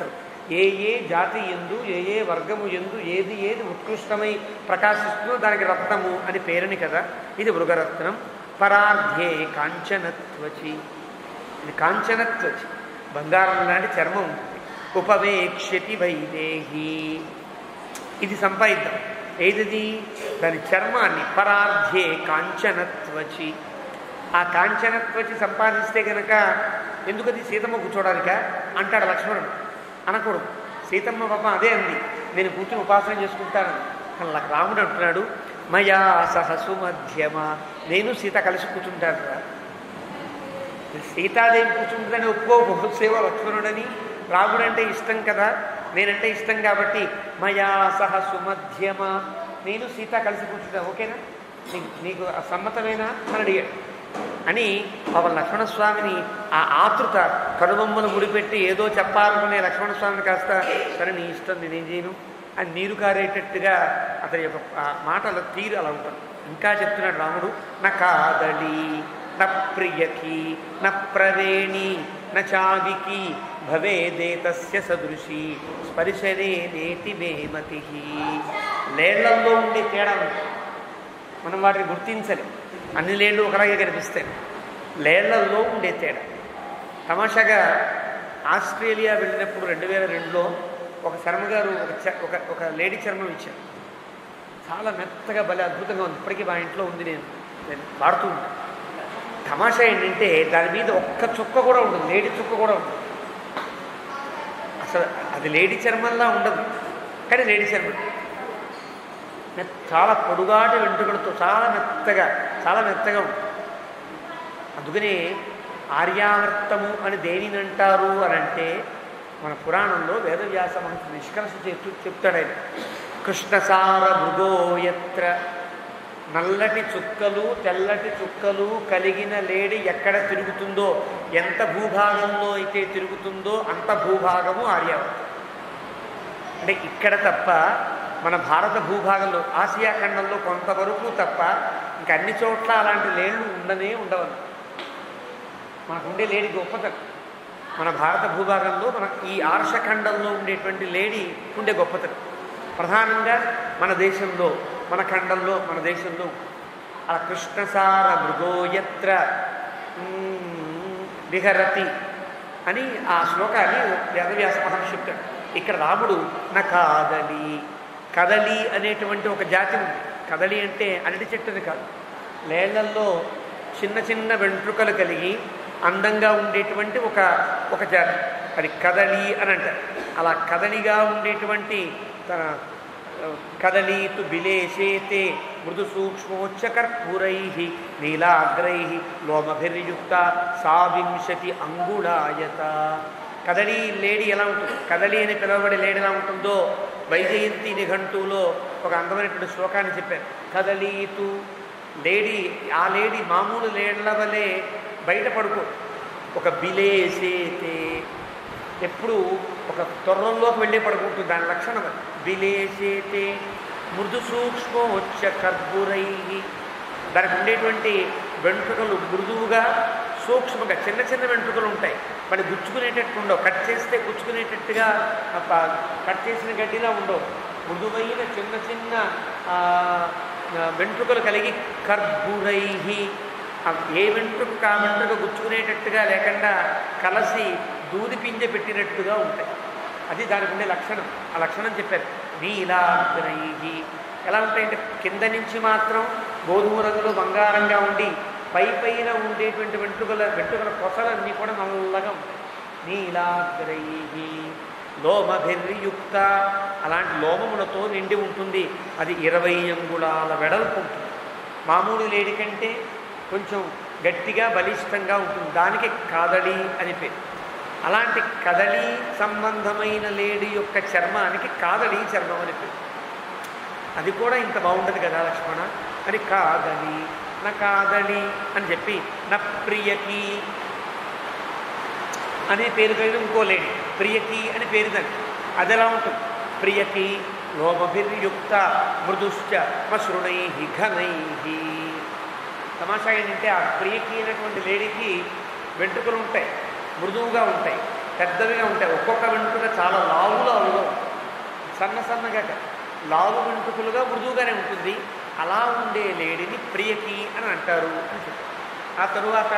ఏ ఏ జాతి ఎందు ఏ ఏ వర్గము ఎందు ఏది ఏది ఉత్కృష్టమై ప్రకాశిస్తుందో దానికి రత్నము అని పేరుని కదా. ఇది మృగరత్నం. పరార్ధ్యే కాంచనత్వచి, ఇది కాంచనత్వచి, బంగారం లాంటి చర్మం ఉంటుంది. ఉపవేక్ష్యతి వైదేహి, ఇది సంపాదిద్దాం. ఏది దాని చర్మాన్ని. పరార్ధ్యే కాంచనత్వచి, ఆ కాంచనత్వచి సంపాదిస్తే కనుక ఎందుకది సీతమ్మ కూర్చోడానిక అంటాడు లక్ష్మణుడు. అనకూడదు. సీతమ్మ పాప అదే అంది, నేను కూర్చుని ఉపాసన చేసుకుంటాను. కానీ రాముడు అంటున్నాడు మయా సహసు మధ్యమ, నేను సీత కలిసి కూర్చుంటాను రా. సీతాదేవి కూర్చుంటుందని ఒప్పుకోసేవ లక్ష్మణుడని. రాముడు అంటే ఇష్టం కదా, నేనంటే ఇష్టం కాబట్టి మయా సహసు మధ్యమ, నేను సీత కలిసి కూర్చుంటా. ఓకేనా, నీకు సమ్మతమేనా అని అడిగాడు. అని పవన్ లక్ష్మణస్వామిని ఆ ఆతృత కనుబొమ్మను ముడిపెట్టి ఏదో చెప్పాలనుకునే లక్ష్మణస్వామిని కాస్త సరే నీ ఇష్టం నేనేం చేయను అని నీరు కారేటట్టుగా అతని యొక్క మాటల తీరు అలా ఉంటుంది. ఇంకా చెప్తున్నాడు రాముడు, నా కాదలి న ప్రియకి న ప్రవేణి న చావికి భవేదేతస్య సదృశి స్పరిశరే నేతి మేమతి. లేళ్లల్లో ఉండే తేడా ఉంటుంది, మనం వాటిని గుర్తించలేం. అన్ని లేళ్ళు ఒకలాగే కనిపిస్తాయి. లేళ్లల్లో ఉండే తేడా. తమాషాగా ఆస్ట్రేలియా వెళ్ళినప్పుడు 2002లో ఒక శర్మగారు ఒక లేడీ చర్మం ఇచ్చారు. చాలా మెత్తగా భలే అద్భుతంగా ఉంది. ఇప్పటికీ మా ఇంట్లో ఉంది, నేను వాడుతూ ఉంటాను. తమాషా ఏంటంటే దాని మీద ఒక్క చుక్క కూడా ఉండదు, లేడీ చుక్క కూడా ఉండదు. అసలు అది లేడీ చర్మంలా ఉండదు, కానీ లేడీ చర్మం. చాలా పొడుగాటి వెంట్రుకలతో చాలా మెత్తగా ఉంటుంది. అందుకనే ఆర్యావర్తము అని దేనిని అంటారు అని అంటే మన పురాణంలో వేదవ్యాస మహర్షి నిష్కర్ష చెప్తాడు ఆయన. కృష్ణసార మృగోయత్ర, నల్లటి చుక్కలు తెల్లటి చుక్కలు కలిగిన లేడి ఎక్కడ తిరుగుతుందో, ఎంత భూభాగంలో అయితే తిరుగుతుందో అంత భూభాగము ఆర్యావర్తం. అంటే ఇక్కడ తప్ప మన భారత భూభాగంలో ఆసియా ఖండంలో కొంతవరకు తప్ప ఇంకా అన్ని చోట్ల అలాంటి లేళ్ళు ఉండవు. మనకుండే లేడి గొప్పతనం మన భారత భూభాగంలో, మన ఈ ఆర్షఖండంలో ఉండేటువంటి లేడి ఉండే గొప్పతనం. ప్రధానంగా మన దేశంలో, మన ఖండంలో, మన దేశంలో ఆ కృష్ణసార మృగోయత్ర విహరతి అని ఆ శ్లోకాన్ని వేదవ్యాస మహర్షి చెప్తాడు. ఇక్కడ రాముడు నా కాదలి, కదలి అనేటువంటి ఒక జాతి ఉంది. కదలి అంటే అరటి చెట్టుని కాదు, లేళ్లల్లో చిన్న చిన్న వెంట్రుకలు కలిగి అందంగా ఉండేటువంటి ఒక జాతి, అది కదలి అని అంటారు. అలా కదలిగా ఉండేటువంటి కదలీతు బిలేసేతే మృదు సూక్ష్మోచ్చకర్పూరై నీలాగ్రై లోమభిర్యుక్త సావింశతి అంగుళాయత. కదలి లేడీ ఎలా ఉంటుంది, కదలి అని పిలువబడే లేడీ ఎలా ఉంటుందో వైజయంతి నిఘంటువులో ఒక అందమైనటువంటి శ్లోకాన్ని చెప్పారు. కదలీతు లేడీ, ఆ లేడీ మామూలు లేళ్ల వలె బయట పడుకో, ఒక బిలేసేతే ఎప్పుడు ఒక తొర్రంలోకి వెళ్ళే పడుకుంటుంది. దాని లక్షణం బిలేసేతే మృదు సూక్ష్మోచ్చ కర్పూరై, దానికి ఉండేటువంటి వెంట్రుకలు మృదువుగా సూక్ష్మంగా చిన్న చిన్న వెంట్రుకలు ఉంటాయి. మరి గుచ్చుకునేటట్టు ఉండవు, కట్ చేస్తే గుచ్చుకునేటట్టుగా కట్ చేసిన గడ్డిలా ఉండవు. మృదువైన చిన్న చిన్న వెంట్రుకలు కలిగి కర్పూరై, ఏ వెంట్రుక ఆ వెంట్రుక గుచ్చుకునేటట్టుగా లేకుండా కలసి దూది పింజ పెట్టినట్టుగా ఉంటాయి. అది దానికి ఉండే లక్షణం. ఆ లక్షణం చెప్పారు. నీలాగ్రై ఎలా ఉంటాయంటే కింద నుంచి మాత్రం గోధుమ రంగులో బంగారంగా ఉండి పైన ఉండేటువంటి వెంట్రుకల కొసలన్నీ కూడా నల్లగా ఉంటాయి. నీలాగ్రై లోమభిర్యుక్త, అలాంటి లోమములతో నిండి ఉంటుంది. అది 20 అంగుళాల వెడల్పు ఉంటుంది. మామూలు లేడి కంటే కొంచెం గట్టిగా బలిష్టంగా ఉంటుంది. దానికి కాదలి అని పేరు. అలాంటి కదలి సంబంధమైన లేడి యొక్క చర్మానికి కాదలి చర్మం అని పేరు. అది కూడా ఇంత బాగుంటుంది కదా లక్ష్మణ అని. కాదలి నా కాదలి అని చెప్పి నా ప్రియకి అనే పేరు కలిగిన ఇంకో లేడి ప్రియకి అని పేరు దాన్ని. అది ఎలా ఉంటుంది? ప్రియకి లోమభిర్యుక్త మృదుశ్చ మసృణై ఘనై. తమాషా ఏంటంటే ఆ ప్రియకి అయినటువంటి లేడీకి వెంట్రుకలు ఉంటాయి, మృదువుగా ఉంటాయి, పెద్దవిగా ఉంటాయి. ఒక్కొక్క వెంట్రుక చాలా లావుగా ఉంటుంది, సన్న సన్నగా లావు వెంట్రుకలుగా మృదువుగానే ఉంటుంది. అలా ఉండే లేడిని ప్రియకి అని అంటారు అని చెప్పారు. ఆ తరువాత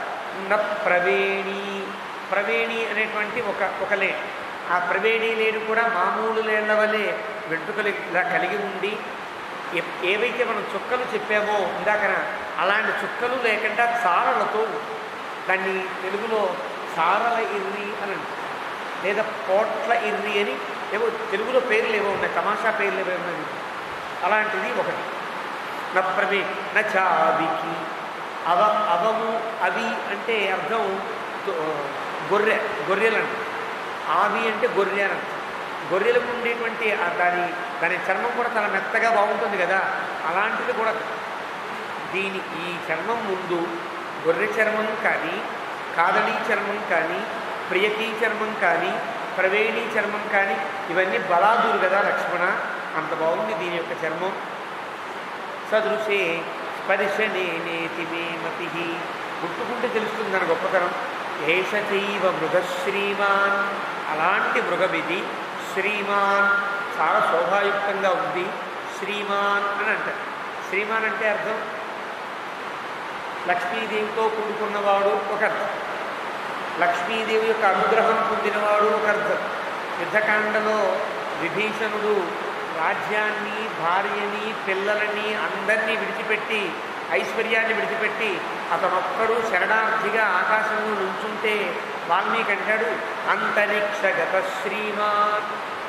ప్రవేణి, ప్రవేణి అనేటువంటి ఒక లేడి. ఆ ప్రవేణి లేడి కూడా మామూలు లేళ్ల వల్లే వెంట్రుకలు ఇలా కలిగి ఉండి, ఏవైతే మనం చుక్కలు చెప్పామో ఇందాకన అలాంటి చుక్కలు లేకుండా చారలతో, దాన్ని తెలుగులో చారల ఇర్రి అని అంటారు, లేదా పోట్ల ఇర్రి అని ఏవో తెలుగులో పేర్లు ఏవో ఉన్నాయి, తమాషా పేర్లు ఏవో ఉన్నాయి. అలాంటిది ఒకటి. ప్రవే చావికి అవము, అవి అంటే అర్థం గొర్రెలంట. ఆవి అంటే గొర్రె అని అర్థం. గొర్రెలకు ఉండేటువంటి దాని చర్మం కూడా చాలా మెత్తగా బాగుంటుంది కదా, అలాంటిది కూడా. ఈ చర్మం ముందు గొర్రె చర్మం కానీ, కాదళీ చర్మం కానీ, ప్రియకీ చర్మం కానీ, ప్రవేణీ చర్మం కానీ, ఇవన్నీ బలాదులు కదా లక్ష్మణ, అంత బాగుంది దీని యొక్క చర్మం. సదృశే స్పర్శనేనేతి మే మతి, గుట్టుకుంటే తెలుస్తుంది దాని గొప్పతనం. ఏషచైవ మృగశ్రీమాన్, అలాంటి మృగమిది. శ్రీమాన్ చాలా శోభాయుక్తంగా ఉంది. శ్రీమాన్ అని అంటారు. శ్రీమాన్ అంటే అర్థం లక్ష్మీదేవితో కూడుకున్నవాడు ఒక అర్థం, లక్ష్మీదేవి యొక్క అనుగ్రహం పొందినవాడు ఒక అర్థం. యుద్ధకాండలో విభీషణుడు రాజ్యాన్ని, భార్యని, పిల్లలని అందరినీ విడిచిపెట్టి, ఐశ్వర్యాన్ని విడిచిపెట్టి అతనొక్కడు శరణార్థిగా ఆకాశంలో నుంచుంటే వాల్మీకి అంటాడు అంతరిక్షగత శ్రీమాన్.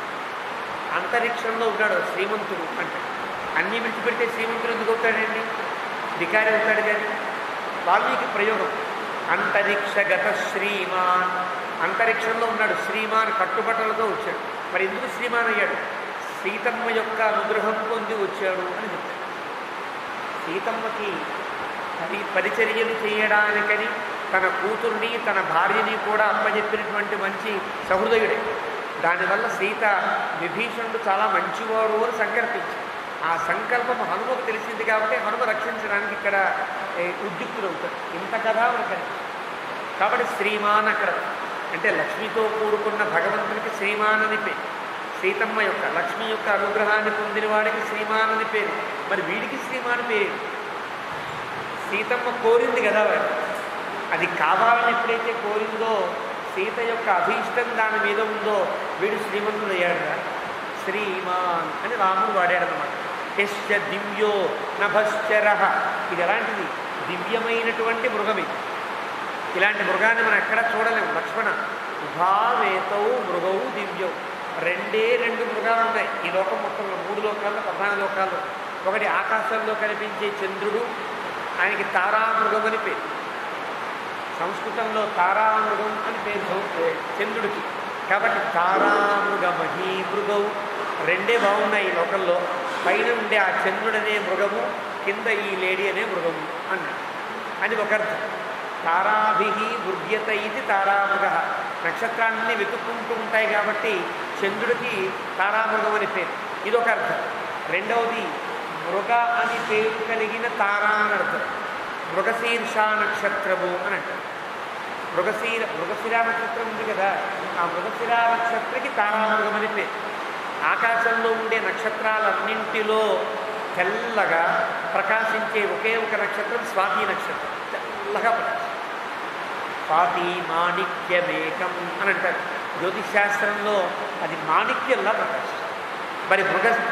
అంతరిక్షంలో ఉన్నాడు శ్రీమంతుడు అంటే. అన్నీ విడిచిపెడితే శ్రీమంతుడు ఎందుకు అవుతాడండి? వికారి అవుతాడు. కానీ వాల్మీకి ప్రయోగం అంతరిక్షగత శ్రీమాన్, అంతరిక్షంలో ఉన్నాడు శ్రీమాన్, కట్టుబట్టలతో వచ్చాడు. మరి ఎందుకు శ్రీమాన్ అయ్యాడు? సీతమ్మ యొక్క అనుగ్రహం పొంది వచ్చాడు అని చెప్తాడు. సీతమ్మకి పరిచర్యలు చేయడానికని తన కూతుర్ని, తన భార్యని కూడా అప్పచెప్పినటువంటి మంచి సహృదయుడే. దానివల్ల సీత విభీషణుడు చాలా మంచివాడు అని సంకల్పించాడు. ఆ సంకల్పం హనుమకు తెలిసింది కాబట్టి హనుమ రక్షించడానికి ఇక్కడ ఉద్యుక్తులవుతాడు. ఇంత కథ మనకు. కాబట్టి శ్రీమాన్ అక్కడ అంటే లక్ష్మితో కూడుకున్న భగవంతునికి శ్రీమాన్ అని పేరు. సీతమ్మ యొక్క లక్ష్మి యొక్క అనుగ్రహాన్ని పొందిన వాడికి శ్రీమాన్ అని పేరు. మరి వీడికి శ్రీమాన్ పేరు. సీతమ్మ కోరింది కదా వాడు, అది కావాలని ఎప్పుడైతే కోరిందో, సీత యొక్క అభీష్టం దాని మీద ఉందో, వీడు శ్రీమంతుడు అయ్యాడు. శ్రీమాన్ అని రాముడు వాడాడనమాట. యశ్చ దివ్యో నభశ్చర, ఇది ఎలాంటిది? దివ్యమైనటువంటి మృగం ఇది. ఇలాంటి మృగాన్ని మనం ఎక్కడ చూడలేము. లక్ష్మణ ఉభావేతౌ మృగౌ దివ్యౌ, రెండు మృగాలు ఉన్నాయి ఈ లోకం మొత్తంలో. 3 లోకాల్లో, 14 లోకాల్లో. ఒకటి ఆకాశంలో కనిపించే చంద్రుడు, ఆయనకి తారామృగం అని పేరు. సంస్కృతంలో తారామృగం అని పేరు చంద్రుడికి. కాబట్టి తారామృగ మహీమృగౌ, రెండే బాగున్నాయి ఈ లోకంలో. పైన ఉండే ఆ చంద్రుడనే మృగము, కింద ఈ లేడీ అనే మృగము అన్నాడు. అని ఒక అర్థం. తారాభి వృద్యత ఇది తారామృగ, నక్షత్రాన్ని వెతుక్కుంటూ ఉంటాయి కాబట్టి చంద్రుడికి తారామృగం అని పేరు. ఇదొక అర్థం. రెండవది మృగ అని పేరు కలిగిన తారా అని అర్థం. మృగశీర్ష నక్షత్రము అని అంటారు. మృగశిరా నక్షత్రం ఉంది కదా, ఆ మృగశిరా నక్షత్రకి తారామృగం అని పేరు. ఆకాశంలో ఉండే నక్షత్రాలన్నింటిలో తెల్లగా ప్రకాశించే ఒకే ఒక నక్షత్రం స్వాతి నక్షత్రం. తెల్లగా ప్రకాశం. స్వాతి మాణిక్యమేకం అని అంటారు. జ్యోతిశాస్త్రంలో అది మాణిక్యంలా ప్రకాశిస్తుంది. మరి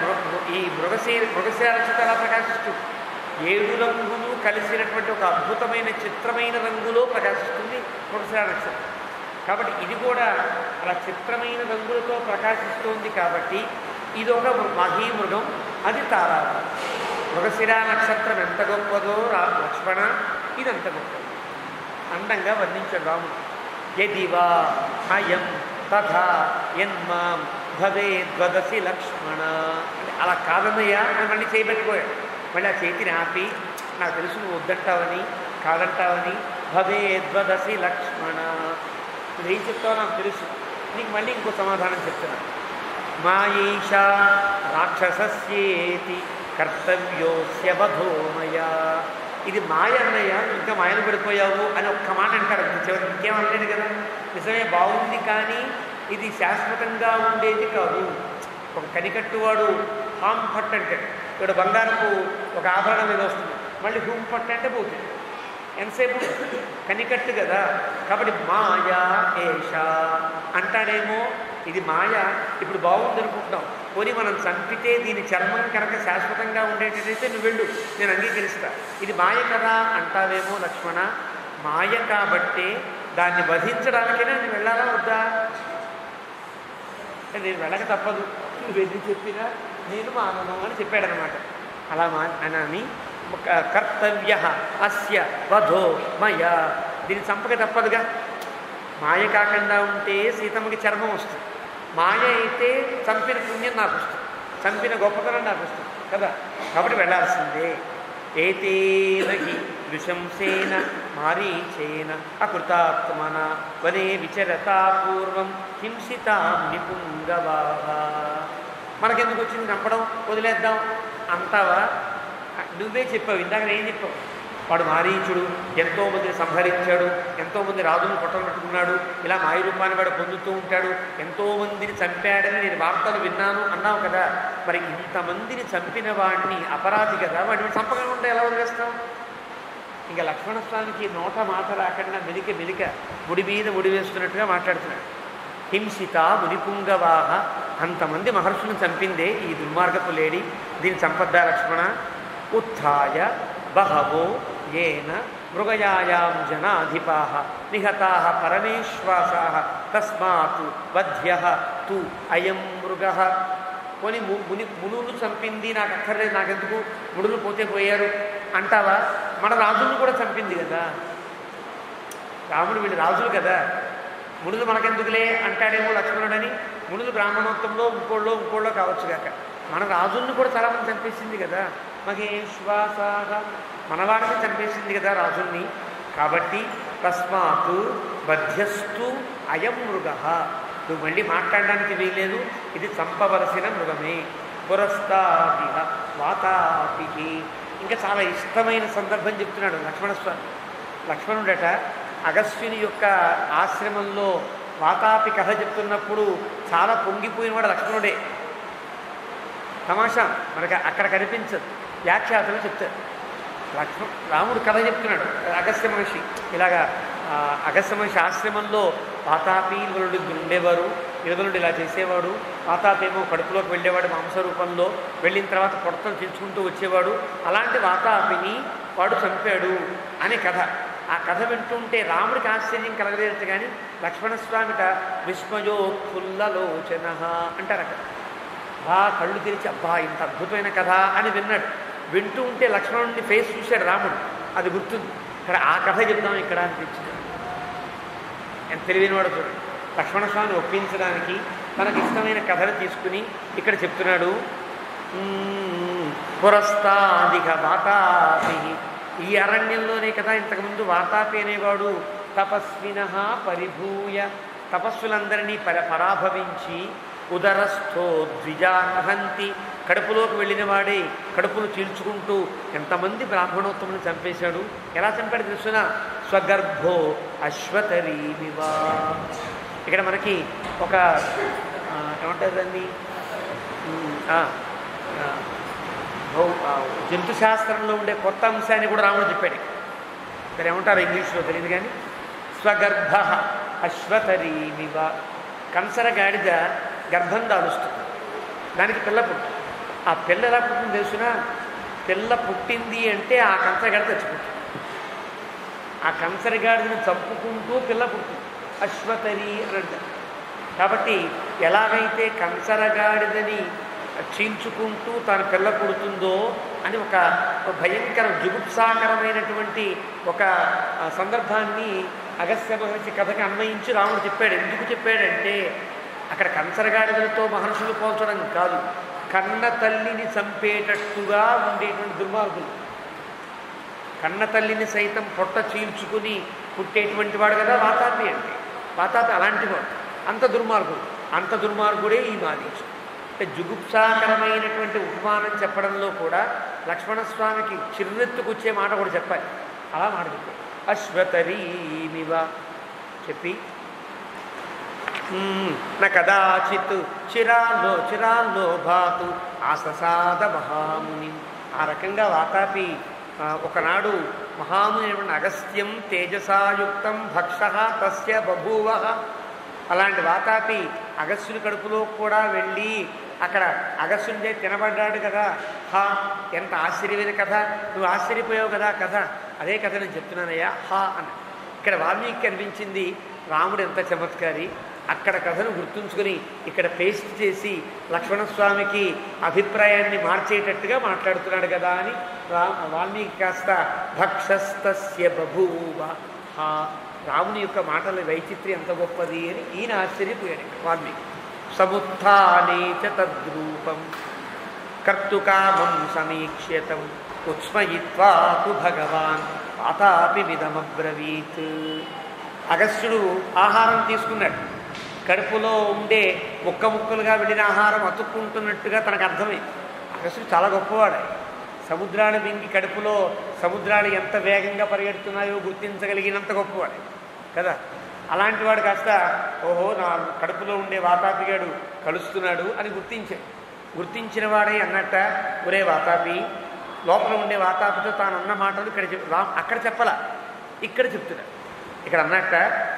మృగశిర నక్షత్రం ఎలా ప్రకాశిస్తుంది? 7 రంగులు కలిసినటువంటి ఒక అద్భుతమైన చిత్రమైన రంగులో ప్రకాశిస్తుంది మృగశిర నక్షత్రం. కాబట్టి ఇది కూడా అలా చిత్రమైన రంగులతో ప్రకాశిస్తుంది. కాబట్టి ఇది ఒక మహీమృగం, అది తారామృగం. మృగశిర నక్షత్రం ఎంత గొప్పదో లక్ష్మణ, ఇదంత గొప్పది. అందంగా వర్ణించాడు రాముడు. యదివా అయం తథా యన్మాం భవేద్వదసి లక్ష్మణ అంటే అలా కాదన్నయ్యా అని మళ్ళీ చేయబెట్టుకోయాడు. మళ్ళీ ఆ చేతిని ఆపి, నాకు తెలుసు నువ్వు వద్దంటావని, కాదంటావని, భవేద్వదసి లక్ష్మణ, నువ్వు ఏం చెప్తావో నాకు తెలుసు, నీకు మళ్ళీ ఇంకో సమాధానం చెప్తున్నాను. మాయేషా రాక్షసస్యేతి కర్తవ్యోస్య వధోమయ, ఇది మాయ అన్నయ్య, ఇంకా మాయలు పడిపోయావు అని ఒక్క మాట అంటాడు. చివరికి ఇంకేమనలేదు కదా. నిజమే, బాగుంది, కానీ ఇది శాశ్వతంగా ఉండేది కాదు. ఒక కనికట్టువాడు హాం పట్టు అంటాడు. ఇక్కడ బంగారపు ఒక ఆభరణం మీద వస్తుంది, మళ్ళీ హూం పట్టు అంటే పోతుంది. ఎంతసేపు కనికట్టు కదా. కాబట్టి మాయా ఏష అంటాడేమో, ఇది మాయ. ఇప్పుడు బాగుంది అనుకుంటున్నాం, పోనీ మనం చంపితే దీని చర్మం కనుక శాశ్వతంగా ఉండేటట్టయితే నువ్వు వెళ్ళు, నేను అంగీకరిస్తా. ఇది మాయ కదా అంటావేమో లక్ష్మణ. మాయ కాబట్టే దాన్ని వధించడానికైనా నేను వెళ్ళాలా వద్దా? నేను వెళ్ళక తప్పదు, నువ్వు వెళ్ళి చెప్పినా నేను మానను అని చెప్పాడనమాట. అలా అని కర్తవ్య అస్య వధో మయ, దీన్ని చంపక తప్పదుగా. మాయ కాకుండా ఉంటే సీతమ్మకి చర్మం వస్తుంది, మాయ అయితే చంపిన పుణ్యం నాకు వస్తుంది, చంపిన గొప్పతనం నాకు వస్తుంది కదా. కాబట్టి వెళ్ళాల్సిందే. ఏతేన హి నృశంసేన మారీచేన అకృతాత్మన వనే విచరతా పూర్వం హింసితాం నిపుంగవాః. మనకెందుకు వచ్చింది చంపడం, వదిలేద్దాం అంటావా? నువ్వే చెప్పావు, ఇందాక ఏం చెప్పావు? వాడు మారీచుడు, ఎంతోమందిని సంహరించాడు, ఎంతోమంది రాజును పట్టబెట్టుకున్నాడు, ఇలా మాయ రూపాన్ని వాడు పొందుతూ ఉంటాడు, ఎంతోమందిని చంపాడని నేను వార్తలు విన్నాను అన్నావు కదా. మరి ఇంతమందిని చంపిన వాడిని అపరాధి కదా, వాడిని చంపకుండా ఎలా వదిలేస్తాం? ఇంకా లక్ష్మణస్వామికి నోట మాట రాకుండా మెలిక ముడి మీద ముడి వేస్తున్నట్టుగా మాట్లాడుతున్నాడు. హింసిత మునిపుంగవాహ, అంతమంది మహర్షులను చంపిందే ఈ దుర్మార్గపు లేడి, దీన్ని చంపద్దా లక్ష్మణ? ఉత్థాయ బహవో ఏన మృగయాయాం జనాధిపాః నిహతాః పరమేశ్వాసాః తస్మాత్ వధ్యః తు అయం మృగః. కొని మునులు చంపింది నాకు అక్కర్లేదు, నాకెందుకు, మునులు పోతే పోయారు అంటావా? మన రాజులను కూడా చంపింది కదా రాముడు, వీళ్ళు రాజులు కదా, మునులు మనకెందుకులే అంటాడేమో లక్ష్మణుడని. మునులు బ్రాహ్మణోత్తంలో ఇంకోళ్ళో కావచ్చు కాక, మన రాజుల్ని కూడా చాలామంది చంపేసింది కదా. మహేశ్వాసాగ, మనవాడిని చంపేసింది కదా రాజుల్ని. కాబట్టి తస్మాత్ బధ్యస్తు అయం మృగ, నువ్వు మళ్ళీ మాట్లాడడానికి వీల్లేదు, ఇది చంపవలసిన మృగమే. పురస్తాదిహ వాతాపి. ఇంకా చాలా ఇష్టమైన సందర్భం చెప్తున్నాడు లక్ష్మణస్వామి. లక్ష్మణుడట అగస్త్యుని యొక్క ఆశ్రమంలో వాతాపి కథ చెప్తున్నప్పుడు చాలా పొంగిపోయినవాడు లక్ష్మణుడే. తమాషా మనకి అక్కడ కనిపించదు, వ్యాఖ్యాతలు చెప్తారు. రాముడు కథ చెప్తున్నాడు. అగస్త్య మహర్షి ఇలాగా అగస్త్య మహర్షి ఆశ్రమంలో వాతాపి ఇరువరుడు ఉండేవారు, ఇరువరుడు ఇలా చేసేవాడు. వాతాపి ఏమో కడుపులోకి వెళ్ళేవాడు మాంస రూపంలో, వెళ్ళిన తర్వాత పొడతలు పెంచుకుంటూ వచ్చేవాడు. అలాంటి వాతాపిని వాడు చంపాడు అనే కథ. ఆ కథ వింటుంటే రాముడికి ఆశ్చర్యం కలగలేదు, కానీ లక్ష్మణస్వామిట విస్మయోత్ఫుల్లలోచన అంటారు అక్కడ. కళ్ళు తెరిచి అబ్బా ఇంత అద్భుతమైన కథ అని విన్నాడు. వింటూ ఉంటే లక్ష్మణుడిని ఫేస్ చూశాడు రాముడు, అది గుర్తుంది. ఇక్కడ ఆ కథ చెప్దాం ఇక్కడ అనిపించింది. ఎంత తెలివినవాడు చూడండి. లక్ష్మణస్వామిని ఒప్పించడానికి తనకు ఇష్టమైన కథను తీసుకుని ఇక్కడ చెప్తున్నాడు. పురస్తాదిక వాతాపి, ఈ అరణ్యంలోనే కదా ఇంతకుముందు వాతాపి అనేవాడు తపస్విన పరిభూయ, తపస్సులందరినీ పరాభవించి ఉదరస్థో ద్విజార్హంతి, కడుపులోకి వెళ్ళిన వాడే కడుపును చీల్చుకుంటూ ఎంతమంది బ్రాహ్మణోత్తములను చంపేశాడు. ఎలా చంపాడు తెలుసునా? స్వగర్భో అశ్వతరీమివా. ఇక్కడ మనకి ఒక ఏమంటారు దాన్ని, జంతు శాస్త్రంలో ఉండే కొత్త అంశాన్ని కూడా రాముడు చెప్పాడు. ఇక్కడ ఏమంటారు ఇంగ్లీష్లో తెలియదు కానీ, స్వగర్భ అశ్వతరీమివ. కంసర గాడిద గర్భం దాలుస్తుంది, దానికి పిల్ల పుట్టింది. ఆ పిల్ల ఎలా పుట్టింది తెలుసునా? పిల్ల పుట్టింది అంటే ఆ కంసరగాడి చచ్చిపోతుంది. ఆ కంసరగాడిని చంపుకుంటూ పిల్ల పుట్టింది, అశ్వతరి అని అంటారు. కాబట్టి ఎలాగైతే కంసరగాడిదని చీల్చుకుంటూ తన పిల్ల పుడుతుందో అని ఒక భయంకర జుగుప్సాకరమైనటువంటి ఒక సందర్భాన్ని అగస్త్య మహర్షి కథకి అన్వయించి రాముడు చెప్పాడు. ఎందుకు చెప్పాడంటే అక్కడ కంసరగాడిదలతో మహర్షులు పోల్చడం కాదు, కన్న తల్లిని చంపేటట్టుగా ఉండేటువంటి దుర్మార్గులు. కన్న తల్లిని సైతం పొట్ట చీల్చుకుని పుట్టేటువంటి వాడు కదా వాతాపి అంటే. వాతాపి అలాంటి వాడు, అంత దుర్మార్గుడు. అంత దుర్మార్గుడే ఈ మారీచుడు. అంటే జుగుప్సాకరమైనటువంటి ఉపమానం చెప్పడంలో కూడా లక్ష్మణస్వామికి చిర్రెత్తుకొచ్చే మాట కూడా చెప్పాలి. అలా మాట చెప్పారు. అశ్వతరీమివ చెప్పి న కదాచిత్ చిరాల్లో భాతు ఆససాద మహాముని. ఆ రకంగా వాతాపి ఒకనాడు మహాముని అగస్త్యం తేజసాయుక్తం భక్ష తస్య బభూవ. అలాంటి వాతాపి అగస్త్యుని కడుపులో కూడా వెళ్ళి అక్కడ అగస్త్యునిదే తినబడ్డాడు కదా. హా, ఎంత ఆశ్చర్యమైన కథ, నువ్వు ఆశ్చర్యపోయావు కదా కథ. అదే కథ నేను చెప్తున్నానయ్యా హా అని. ఇక్కడ వాల్మీకి అనిపించింది రాముడు ఎంత చమత్కారి, అక్కడ కథను గుర్తుంచుకొని ఇక్కడ పేస్ట్ చేసి లక్ష్మణస్వామికి అభిప్రాయాన్ని మార్చేటట్టుగా మాట్లాడుతున్నాడు కదా అని వాల్మీకి కాస్త భక్షస్తస్య బభూవ. రాముని యొక్క మాటల వైచిత్ర్యం ఎంత గొప్పది అని ఈయన ఆశ్చర్యపోయాడు వాల్మీకి. సముత్థానే చ తద్రూపం కర్తుకామం సమీక్ష్యతం ఉత్స్మయిత్వాతు భగవాన్ వాతాపి మిదమబ్రవీత్. అగస్త్యుడు ఆహారం తీసుకున్నాడు. కడుపులో ఉండే ముక్కలుగా వెళ్ళిన ఆహారం అతుక్కుంటున్నట్టుగా తనకు అర్థమైంది. అగస్త్యుడు చాలా గొప్పవాడు. సముద్రాన్ని మింగి కడుపులో సముద్రాలు ఎంత వేగంగా పరిగెడుతున్నాయో గుర్తించగలిగినంత గొప్పవాడు కదా. అలాంటి వాడు కాస్త ఓహో నా కడుపులో ఉండే వాతాపిగాడు కలుస్తున్నాడు అని గుర్తించిన వాడే అన్నట్ట, ఒరే వాతాపి, లోపల ఉండే వాతాపితో తాను అన్న మాటలు అక్కడ చెప్పలా, ఇక్కడ చెప్తున్నాడు. ఇక్కడ అన్నట్ట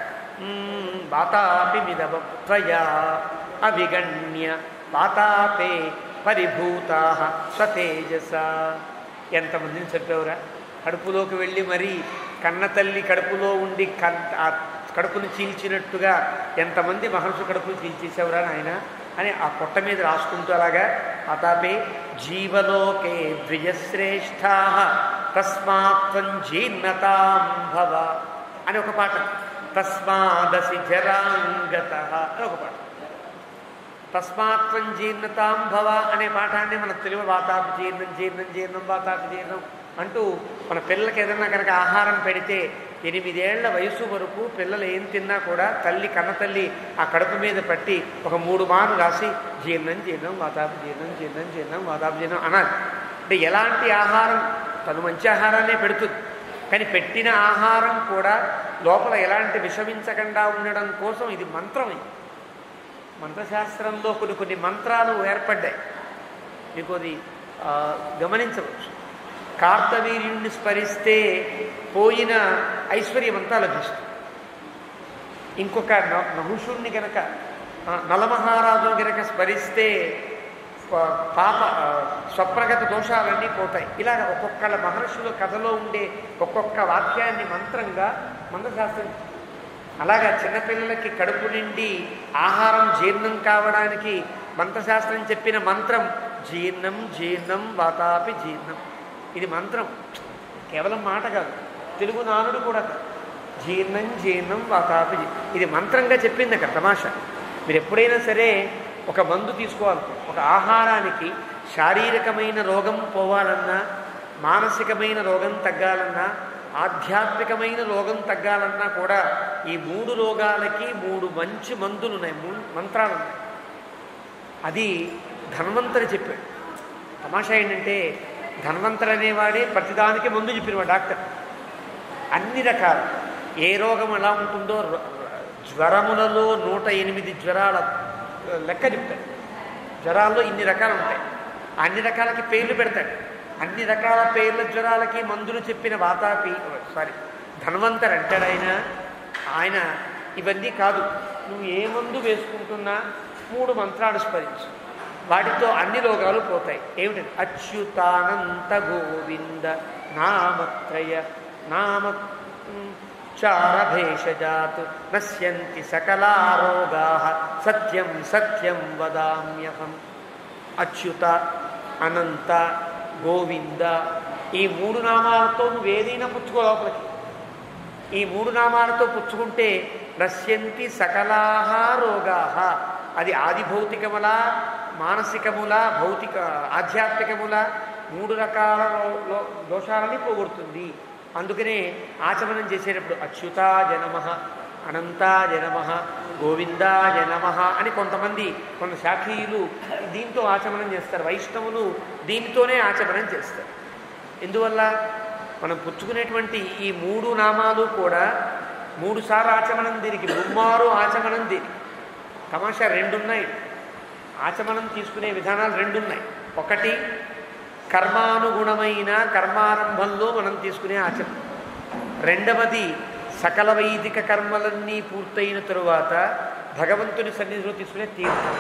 వాతాపి మిదవత్వయా అవిగణ్య వాతాపే పరిభూతా స్వతేజస. ఎంతమందిని చెప్పేవరా, కడుపులోకి వెళ్ళి మరీ కన్న తల్లి కడుపులో ఉండి కడుపును చీల్చినట్టుగా ఎంతమంది మహర్షి కడుపును చీల్చేసేవరా నాయన అని ఆ పొట్ట మీద రాసుకుంటూ అలాగా వాతాపే జీవలోకే ద్విజశ్రేష్టా తస్మాత్వం జీర్ణతాం భవ అని ఒక పాట, తస్మాదసి జరాంగత అని ఒక పాట. తస్మాత్వం జీర్ణతాం భవ అనే పాఠాన్ని మన తెలుగు వాతాపి జీర్ణం వాతాపి జీర్ణం అంటూ మన పిల్లలకి ఏదన్నా కనుక ఆహారం పెడితే 8 ఏళ్ల వయసు వరకు పిల్లలు ఏం తిన్నా కూడా కన్న తల్లి ఆ కడుపు మీద పట్టి ఒక 3 మార్లు రాసి జీర్ణం వాతాపి జీర్ణం వాతాపి జీర్ణం అనాలి. అంటే ఎలాంటి ఆహారం, తను మంచి ఆహారాన్నే పెడుతుంది, కానీ పెట్టిన ఆహారం కూడా లోపల ఎలాంటి విషమించకుండా ఉండడం కోసం ఇది మంత్రం. మంత్రశాస్త్రంలో కొన్ని మంత్రాలు ఏర్పడ్డాయి, మీకు అది గమనించవచ్చు. కార్తవీర్యుణ్ణి స్మరిస్తే పోయిన ఐశ్వర్యమంతా లభిస్తుంది. ఇంకొక నహుషుణ్ణి గనక నలమహారాజును గనక స్మరిస్తే స్వప్నగత దోషాలన్నీ పోతాయి. ఇలాగ ఒక్కొక్కళ్ళ మహర్షుల కథలో ఉండే ఒక్కొక్క వాక్యాన్ని మంత్రంగా మంత్రశాస్త్రం. అలాగా చిన్నపిల్లలకి కడుపు నిండి ఆహారం జీర్ణం కావడానికి మంత్రశాస్త్రం చెప్పిన మంత్రం జీర్ణం వాతాపి జీర్ణం. ఇది మంత్రం, కేవలం మాట కాదు, తెలుగు నానుడు కూడా కాదు. జీర్ణం వాతాపి ఇది మంత్రంగా చెప్పింది అక్కడ తమాషా. మీరు ఎప్పుడైనా సరే ఒక మందు తీసుకోవాలి, ఒక ఆహారానికి శారీరకమైన రోగం పోవాలన్నా, మానసికమైన రోగం తగ్గాలన్నా, ఆధ్యాత్మికమైన రోగం తగ్గాలన్నా కూడా ఈ 3 రోగాలకి 3 మంచి మందులు ఉన్నాయి, 3 మంత్రాలు ఉన్నాయి. అది ధన్వంతరి చెప్పాడు. తమాషా ఏంటంటే ధన్వంతరి అనేవాడే ప్రతిదానికి మందు చెప్పినవాడు డాక్టర్. అన్ని రకాలు ఏ రోగం ఎలా ఉంటుందో జ్వరములలో 108 జ్వరాల లెక్క చెప్తాడు. జ్వరాల్లో ఇన్ని రకాలు ఉంటాయి, అన్ని రకాలకి పేర్లు పెడతాడు. అన్ని రకాల పేర్ల జ్వరాలకి మందులు చెప్పిన ధన్వంతరి అంటాడు ఆయన ఇవన్నీ కాదు, నువ్వు ఏ మందు వేసుకుంటున్నా 3 మంత్రాలు స్మరించు, వాటితో అన్ని రోగాలు పోతాయి. ఏమిటి? అచ్యుతానంత గోవింద నామత్రయ చారభేషజాత్ నశ్యంతి సకలారోగా సత్యం వదామ్యహం. అచ్యుత, అనంత, గోవింద, ఈ 3 నామాలతో నువ్వు ఏదైనా పుచ్చుకో లోపలికి. ఈ 3 నామాలతో పుచ్చుకుంటే నశ్యంతి సకలాహ రోగాహ, అది ఆది భౌతికముల, మానసికముల, ఆధ్యాత్మికముల 3 రకాల దోషాలని పోగొడుతుంది. అందుకనే ఆచమనం చేసేటప్పుడు అచ్యుతాయ నమః అనంతాయ నమః, గోవిందాయ నమః అని కొంత శాఖీయులు దీంతో ఆచమనం చేస్తారు. వైష్ణవులు దీనితోనే ఆచమనం చేస్తారు. ఎందువల్ల మనం పుచ్చుకునేటువంటి ఈ 3 నామాలు కూడా 3 సార్లు ఆచమనం దీనికి, ముమ్మారు ఆచమనం దీనికి. తమాషా 2 ఉన్నాయి. ఆచమనం తీసుకునే విధానాలు 2 ఉన్నాయి. ఒకటి కర్మానుగుణమైన కర్మారంభంలో మనం తీసుకునే ఆచమనం. రెండవది సకల వైదిక కర్మలన్నీ పూర్తయిన తరువాత భగవంతుని సన్నిధిలో తీసుకునే తీర్థం.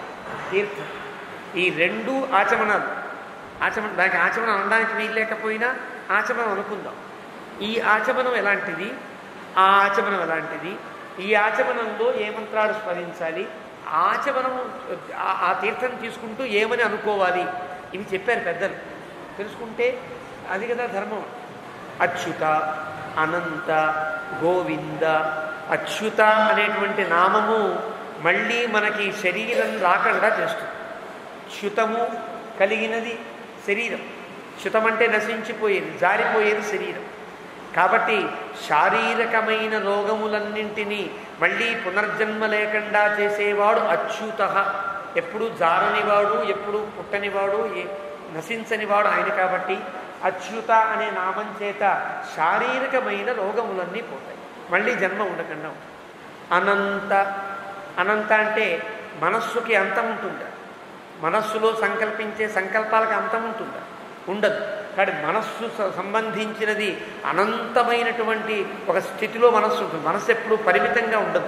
ఈ 2 ఆచమనాలు. దానికి ఆచమనం అనడానికి వీలు లేకపోయినా ఆచమనం అనుకుందాం. ఈ ఆచమనం ఎలాంటిది, ఆ ఆచమనం ఎలాంటిది, ఈ ఆచమనంలో ఏ మంత్రాలు స్మరించాలి, ఆచమనం ఆ తీర్థం తీసుకుంటూ ఏమని అనుకోవాలి, ఇవి చెప్పారు పెద్దలు. తెలుసుకుంటే అది కదా ధర్మం. అచ్యుత, అనంత, గోవింద. అచ్యుత అనేటువంటి నామము మళ్ళీ మనకి శరీరం రాకుండా చేస్తుంది. చ్యుతము కలిగినది శరీరం. చ్యుతం అంటే నశించిపోయేది, జారిపోయేది శరీరం. కాబట్టి శారీరకమైన రోగములన్నింటినీ మళ్ళీ పునర్జన్మ లేకుండా చేసేవాడు అచ్యుత. ఎప్పుడు జారనివాడు, ఎప్పుడు పుట్టనివాడు, నశించనివాడు ఆయన. కాబట్టి అచ్యుత అనే నామం చేత శారీరకమైన రోగములన్నీ పోతాయి, మళ్ళీ జన్మ ఉండకుండా ఉంటుంది. అనంత. అనంత అంటే మనస్సుకి అంతం ఉంటుందా? మనస్సులో సంకల్పించే సంకల్పాలకు అంతం ఉంటుందా? ఉండదు. కానీ మనస్సు సంబంధించినది అనంతమైనటువంటి ఒక స్థితిలో మనస్సు ఉంటుంది. మనస్సు ఎప్పుడు పరిమితంగా ఉండదు.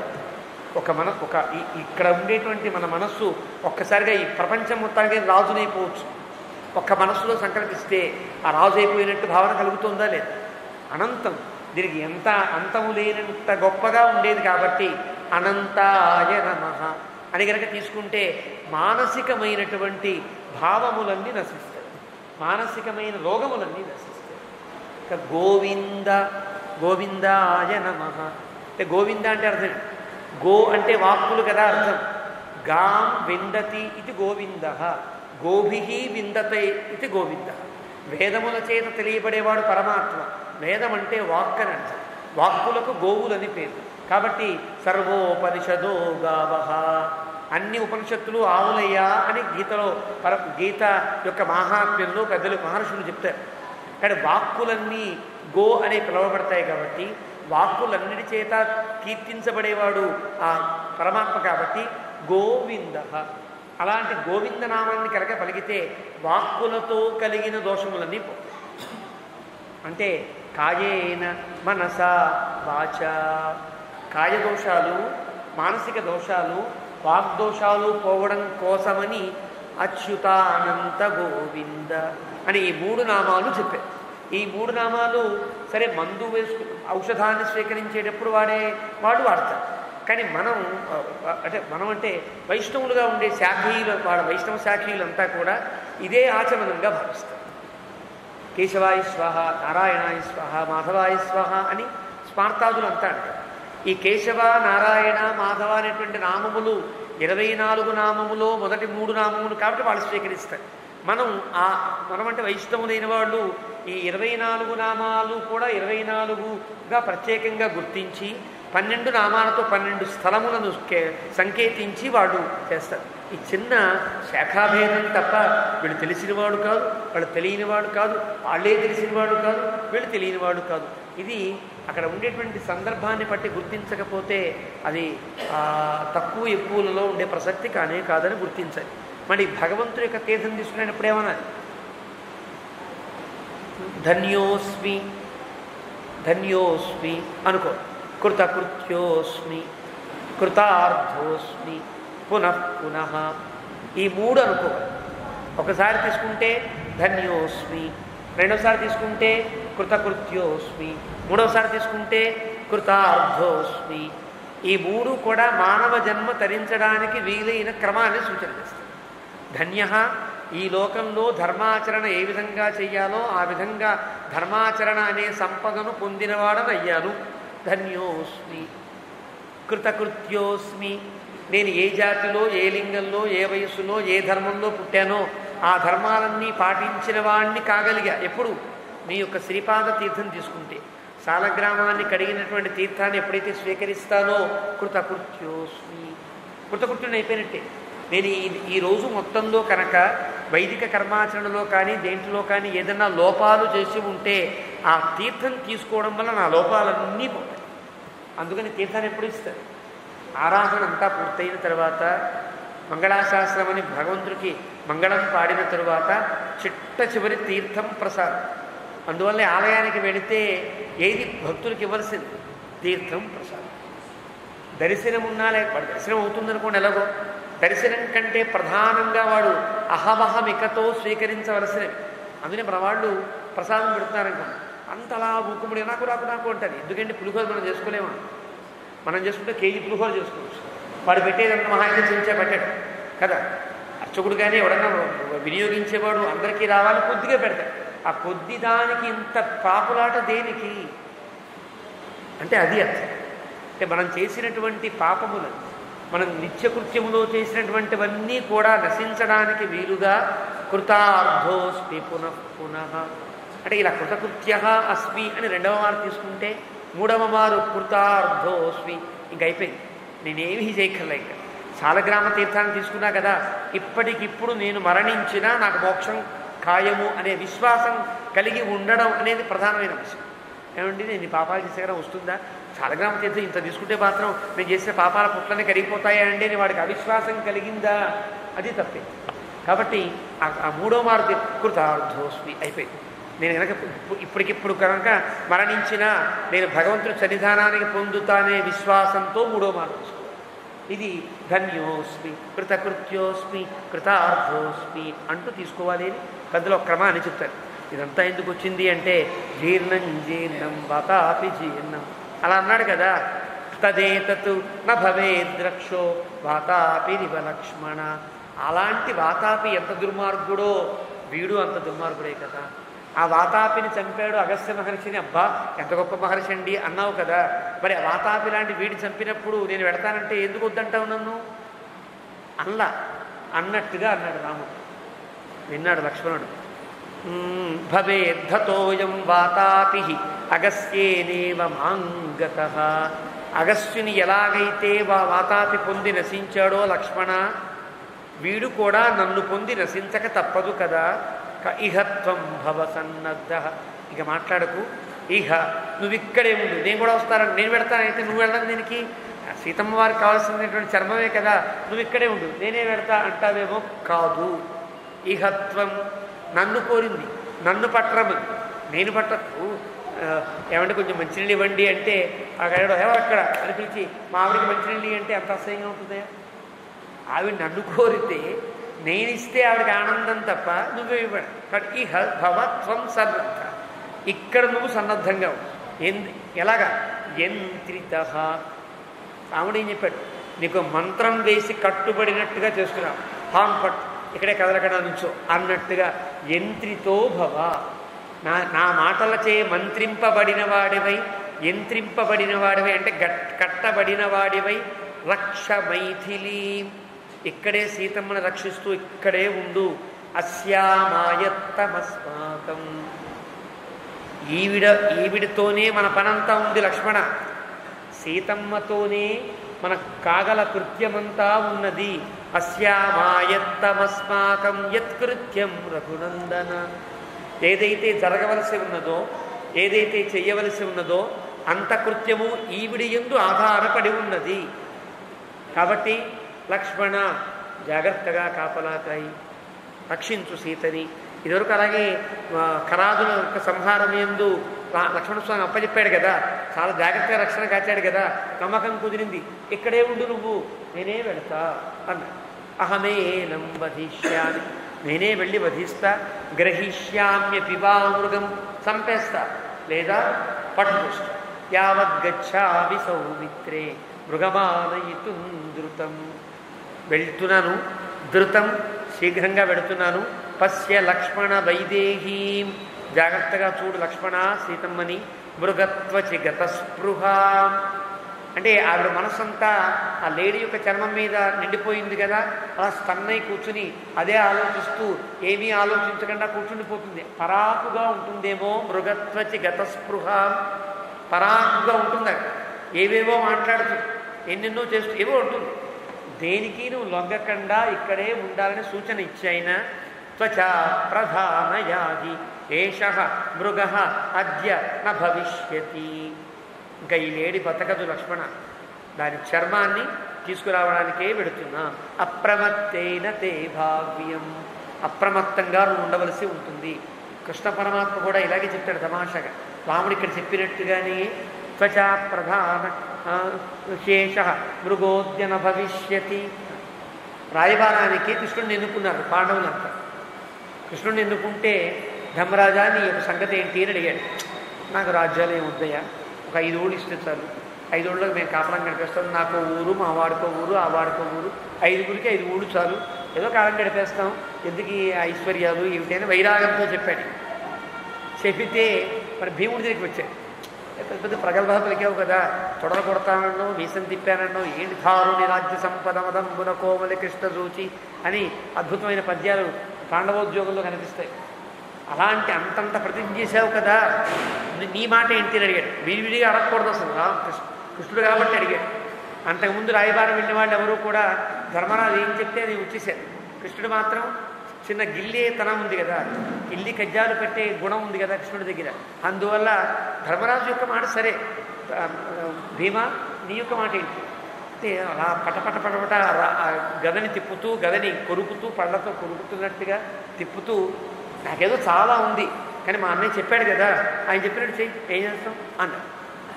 ఇక్కడ ఉండేటువంటి మన మనస్సు ఒక్కసారిగా ఈ ప్రపంచం మొత్తానికి రాజునైపోవచ్చు. ఒక్క మనస్సులో సంకల్పిస్తే ఆ రాజు అయిపోయినట్టు భావన కలుగుతుందా లేదా? అనంతం. దీనికి ఎంత అంతము లేనంత గొప్పగా ఉండేది. కాబట్టి అనంతాయ నమః అని కనుక తీసుకుంటే మానసికమైనటువంటి భావములన్నీ నశిస్తాయి, మానసికమైన రోగములన్నీ నశిస్తాయి. ఇక గోవింద, గోవిందాయ నమః అంటే గోవింద అంటే అర్థం గో అంటే వాక్కులు కదా అర్థం. గాం విందతి ఇది గోవింద, గోభిః విందతే ఇది గోవింద. వేదముల చేత తెలియబడేవాడు పరమాత్మ. వేదం అంటే వాక్ అని అర్థం. వాక్కులకు గోవులని పేరు. కాబట్టి సర్వోపనిషదో గావః, అన్ని ఉపనిషత్తులు ఆవులయ్యా అని గీత యొక్క మహాత్మ్యంలో పెద్దలు మహర్షులు చెప్తారు. కానీ వాక్కులన్నీ గో అనే పిలువబడతాయి. కాబట్టి వాక్కులన్నిటి చేత కీర్తించబడేవాడు ఆ పరమాత్మ. కాబట్టి గోవింద. అలాంటి గోవింద నామాన్ని కనుక పలికితే వాక్కులతో కలిగిన దోషములన్నీ పోతాయి. అంటే కాయేన మనస వాచ, కాయదోషాలు, మానసిక దోషాలు, వాగ్దోషాలు పోవడం కోసమని అచ్యుతానంత గోవింద అని ఈ 3 నామాలు చెప్పారు. ఈ 3 నామాలు సరే మందు ఔషధాన్ని స్వీకరించేటప్పుడు వాళ్ళు వాడతారు. కానీ మనం అంటే వైష్ణవులుగా ఉండే శాఖీయులు, వాళ్ళ వైష్ణవ శాఖీయులంతా కూడా ఇదే ఆచమనంగా భావిస్తారు. కేశవాయ స్వాహ, నారాయణాయ స్వాహ, మాధవాయ స్వాహ అని స్మార్తాదులు అంతా అంటారు. ఈ కేశవ, నారాయణ, మాధవ అనేటువంటి నామములు 24 నామములో మొదటి 3 నామములు కాబట్టి వాళ్ళు స్వీకరిస్తారు. మనం అంటే వైష్ణవులైన వాళ్ళు ఈ 24 నామాలు కూడా 24గా ప్రత్యేకంగా గుర్తించి 12 నామాలతో 12 స్థలములను సంకేతించి వాళ్ళు చేస్తారు. ఈ చిన్న శాఖాభేదం తప్ప వీళ్ళు తెలిసినవాడు కాదు, వాళ్ళు తెలియనివాడు కాదు, వాళ్ళే తెలిసినవాడు కాదు, వీళ్ళు తెలియనివాడు కాదు. ఇది అక్కడ ఉండేటువంటి సందర్భాన్ని బట్టి గుర్తించకపోతే అది తక్కువ ఎక్కువలలో ఉండే ప్రసక్తి కాదని గుర్తించాలి. మరి భగవంతుడి యొక్క తీర్థం తీసుకునేటప్పుడు ఏమన్నది? ధన్యోస్మి, ధన్యోస్మి అనుకో. కృతకృత్యోస్మి, కృతార్థోస్మి, పునః పునః. ఈ 3 అనుకోవాలి. ఒకసారి తీసుకుంటే ధన్యోస్మి, రెండోసారి తీసుకుంటే కృతకృత్యోస్మి, మూడవసారి తీసుకుంటే కృతార్థోస్మి. ఈ 3 కూడా మానవ జన్మ తరించడానికి వీలైన క్రమాన్ని సూచన చేస్తాయి. ధన్య, ఈ లోకంలో ధర్మాచరణ ఏ విధంగా చెయ్యాలో ఆ విధంగా ధర్మాచరణ అనే సంపదను పొందినవాడనయ్యాను. ధన్యోస్మి. కృతకృత్యోస్మి, నేను ఏ జాతిలో, ఏ లింగంలో, ఏ వయస్సులో, ఏ ధర్మంలో పుట్టానో ఆ ధర్మాలన్నీ పాటించిన వాడిని కాగలిగా. ఎప్పుడు? మీ యొక్క శ్రీపాద తీర్థం తీసుకుంటే సాలగ్రామాన్ని కడిగినటువంటి తీర్థాన్ని ఎప్పుడైతే స్వీకరిస్తానో కృతకృత్యోస్మి, కృతకృత్యుని అయిపోయినట్టే. నేను ఈ రోజు మొత్తంలో కనుక వైదిక కర్మాచరణలో కానీ దేంట్లో కానీ ఏదన్నా లోపాలు చేసి ఉంటే ఆ తీర్థం తీసుకోవడం వల్ల నా లోపాలన్నీ పోతాయి. అందుకని తీర్థాన్ని ఎప్పుడు ఇస్తారు? ఆరాధన అంతా పూర్తయిన తర్వాత మంగళాశాస్త్రం అని భగవంతుడికి మంగళం పాడిన తరువాత చిట్ట చివరి తీర్థం ప్రసాదం. అందువల్ల ఆలయానికి వెళితే ఏది భక్తులకు ఇవ్వాల్సింది? తీర్థం ప్రసాదం. దర్శనం ఉన్నా లేకపోతే దర్శనం అవుతుందనుకోండి, ఎలాగో దర్శనం కంటే ప్రధానంగా వాడు అహమహమికతో స్వీకరించవలసినవి. అందుకని మన వాళ్ళు ప్రసాదం పెడుతున్నారనుకోండి, అంతలా మూకుముడి నాకు రాకు నాకు అంటారు. ఎందుకంటే పులిహోర మనం చేసుకోలేము. మనం చేసుకుంటే కేజీ పులిహోర చేసుకోవచ్చు. వాడు పెట్టేదంతా మహా అయితే చెంచా పెట్టాడు కదా. అర్చకుడు కానీ ఎవడన్నా వినియోగించేవాడు అందరికీ రావాలి, కొద్దిగా పెడతాడు. ఆ కొద్ది దానికి ఇంత పాపులాట దేనికి అంటే అది అర్థం. అంటే మనం చేసినటువంటి పాపములు, మనం నిత్యకృత్యములో చేసినటువంటివన్నీ కూడా నశించడానికి వీలుగా కృతార్థోస్మి పునః పునః అంటే ఇలా కృతకృత్య అస్మి అని రెండవ మారు తీసుకుంటే, మూడవ మారు కృతార్థోస్మి ఇంక అయిపోయింది. నేనేమీ చేయక్కర్లే. ఇంకా సాలగ్రామ తీర్థాన్ని తీసుకున్నా కదా, ఇప్పటికిప్పుడు నేను మరణించినా నాకు మోక్షం ఖాయము అనే విశ్వాసం కలిగి ఉండడం అనేది ప్రధానమైన విషయం. ఏమండి నేను ఈ పాపాలు చేసేగా వస్తుందా? సాలగ్రామ తీర్థం ఇంత తీసుకుంటే మాత్రం నేను చేసిన పాపాల పుట్లనే కరిగిపోతాయా అండి అని వాడికి అవిశ్వాసం కలిగిందా? అది తప్పే. కాబట్టి ఆ మూడో మారు కృతార్థోస్మి అయిపోయింది. నేను కనుక ఇప్పటికిప్పుడు కనుక మరణించినా నేను భగవంతుడి సన్నిధానానికి పొందుతానే విశ్వాసంతో మూడో మారు తీసుకో. ఇది ధన్యోస్మి, కృతకృత్యోస్మి, కృతార్థోస్మి అంటూ తీసుకోవాలి అని పెద్దలు క్రమాన్ని చెప్తారు. ఇదంతా ఎందుకు వచ్చింది అంటే జీర్ణం జీర్ణం వాతాపి జీర్ణం అలా అన్నాడు కదా. తదేతత్ నభవేద్రక్షో వాతాపి లక్ష్మణ. అలాంటి వాతాపి ఎంత దుర్మార్గుడో వీడు అంత దుర్మార్గుడే కదా. ఆ వాతాపిని చంపాడు అగస్త్య మహర్షిని. అబ్బా ఎంత గొప్ప మహర్షి అండి అన్నావు కదా. మరి ఆ వాతాపి లాంటి వీడి చంపినప్పుడు నేను వెడతానంటే ఎందుకు వద్దంటావు నన్ను? అన్నట్టుగా అన్నాడు రాముడు. విన్నాడు లక్ష్మణుడు. భవేద్ధతోయం వాతాపి అగస్త్యేనేవ మాంగత. అగస్త్యుని ఎలాగైతే వాతాపి పొంది నశించాడో లక్ష్మణ, వీడు కూడా నన్ను పొంది నశించక తప్పదు కదా. ఇహత్వం భవ సన్నద్ధ. ఇక మాట్లాడకు. ఇహ నువ్వు ఇక్కడే ఉండు, నేను కూడా వస్తాను. నేను పెడతానైతే నువ్వు వెళ్ళడం దీనికి? సీతమ్మ వారికి కావాల్సినటువంటి చర్మమే కదా. నువ్వు ఇక్కడే ఉండు, నేనే పెడతా అంటావేమో. కాదు. ఇహత్వం నన్ను కోరింది, నన్ను పట్టరము. నేను పట్టకు. ఏమంటే కొంచెం మంచినీళ్ళు ఇవ్వండి అంటే అక్కడ ఎవరక్కడ అని పిలిచి మా ఆవిడికి మంచినీళ్ళు అంటే అంత అసహ్యంగా ఉంటుందా? ఆవిడ నన్ను కోరితే నేను ఇస్తే ఆవిడకి ఆనందం తప్ప నువ్వే ఇవ్వడు. కాబట్టి ఇహ భవత్వం సన్నద్ధ. ఇక్కడ నువ్వు సన్నద్ధంగా ఉండు. ఎలాగా? యంత్రిత. రాముడు ఏం చెప్పాడు? నీకు మంత్రం వేసి కట్టుబడినట్టుగా చేస్తున్నావు. హాం పట్టు, ఇక్కడే కదలకడా నుంచో అన్నట్టుగా యంత్రితో భవ. నా మాటలచే మంత్రింపబడిన వాడివై, యంత్రింపబడిన వాడివై అంటే కట్టబడిన వాడివై రక్ష మైథిలీ. ఇక్కడే సీతమ్మను రక్షిస్తూ ఇక్కడే ఉండు. అస్యామాయత్తమస్మాకం. ఈవిడితోనే మన పనంతా ఉంది లక్ష్మణ. సీతమ్మతోనే మన కాగల కృత్యమంతా ఉన్నది. అస్యామాయత్తమస్మాకం యత్కృత్యం రఘునందన. ఏదైతే జరగవలసి ఉన్నదో, ఏదైతే చెయ్యవలసి ఉన్నదో అంత కృత్యము ఈవిడి యందు ఆధారపడి ఉన్నది. కాబట్టి లక్ష్మణ జాగ్రత్తగా కాపలాకాయి, రక్షించు సీతని. ఇదివరకు అలాగే కరాదుల యొక్క సంహారం యందు లక్ష్మణస్వామి అప్పచెప్పాడు కదా, చాలా జాగ్రత్తగా రక్షణ కాచాడు కదా. నమ్మకం కుదిరింది. ఇక్కడే ఉండు నువ్వు, నేనే వెళతా అన్న. అహమేనం వధిష్యామి, నేనే వెళ్ళి వధిస్తా. గ్రహిష్యామ్యపి వా మృగం, చంపేస్తా లేదా పట్టుకొస్తా. యావద్గచ్చామి సౌమిత్రే మృగమానయితుం ధృతం. వెళ్తున్నాను, ధృతం శీఘ్రంగా వెళుతున్నాను. పశ్య లక్ష్మణ వైదేహీం, జాగ్రత్తగా చూడు లక్ష్మణ సీతమ్మని. మృగత్వచి గతస్పృహ అంటే ఆవిడ మనసంతా ఆ లేడీ యొక్క చర్మం మీద నిండిపోయింది కదా. అలా స్టన్నై కూర్చుని అదే ఆలోచిస్తూ ఏమీ ఆలోచించకుండా కూర్చుండిపోతుంది. పరాకుగా ఉంటుందేమో. మృగత్వచి గతస్పృహ పరాకుగా ఉంటుంది అక్కడ, ఏవేవో మాట్లాడుతూ ఎన్నెన్నో చేస్తూ ఏవో ఉంటుంది. దేనికి నువ్వు లొంగకుండా ఇక్కడే ఉండాలని సూచన ఇచ్చాయిన త్వచ ప్రధానయాది ఏష మృగ అద్య న భవిష్యతి. ఇంకా ఈ లేడి బతకదు లక్ష్మణ, దాని చర్మాన్ని తీసుకురావడానికే వెడుతున్నా. అప్రమత్తేన తే భావ్యం, అప్రమత్తంగా నువ్వు ఉండవలసి ఉంటుంది. కృష్ణ పరమాత్మ కూడా ఇలాగే చెప్తాడు తమాషగా. రాముడు ఇక్కడ చెప్పినట్టుగానే త్వచ ప్రధాన శేష మృగోద్యన భవిష్యతి. రాయబారానికి కృష్ణుడిని ఎన్నుకున్నారు పాండవులంతా. కృష్ణుడిని ఎన్నుకుంటే ధర్మరాజా నీ యొక్క సంగతి ఏంటి అని అడిగాడు. నాకు రాజ్యాలు ఏమొద్దయా, ఒక 5 ఊళ్ళు ఇస్తే చాలు, 5 ఊళ్ళకి మేము కాపలం గడిపేస్తాం. నాకు ఊరు, మా వాడికో ఊరు, ఆ వాడికో ఊరు, 5గురికి 5 ఊళ్ళు చాలు, ఏదో కాలం గడిపేస్తాం, ఎందుకు ఈ ఐశ్వర్యాలు ఏమిటైనా వైరాగంతో చెప్పాడు. చెప్పితే మరి భీముడి దగ్గరికి వచ్చాడు. పెద్ద పెద్ద ప్రగల్భాలు పలికావు కదా, తొడలు కొడతానన్నావు, వీసం తిప్పానన్నావు, ఏంటి ధారుని రాజ్య సంపద మదంబున కోమలి కృష్ణ చూచి అని అద్భుతమైన పద్యాలు పాండవోద్యోగంలో కనిపిస్తాయి. అలాంటి అంతంత ప్రతిజ్ఞ చేశావు కదా, నీ మాట ఏంటి అని అడిగాడు. విడివిడిగా అడగకూడదు అసలు, కృష్ణుడు కాబట్టి అడిగాడు. అంతకుముందు రాయబారం వెళ్ళిన వాళ్ళు ఎవరూ కూడా ధర్మరాజు ఏం చెప్తే అది వచ్చేసారు. కృష్ణుడు మాత్రం చిన్న గిల్లేతనం ఉంది కదా, గిల్లి కజ్జాలు పెట్టే గుణం ఉంది కదా కృష్ణుడి దగ్గర. అందువల్ల ధర్మరాజు యొక్క మాట సరే, భీమా నీ యొక్క మాట ఏంటి అంటే అలా పటపట పటపట గదని తిప్పుతూ, గదని కొరుకుతూ, పళ్ళతో కొరుకుతున్నట్టుగా తిప్పుతూ, నాకేదో చాలా ఉంది కానీ మా అన్నయ్య చెప్పాడు కదా, ఆయన చెప్పినట్టు చెయ్యి, ఏం చేస్తాం అన్నాడు.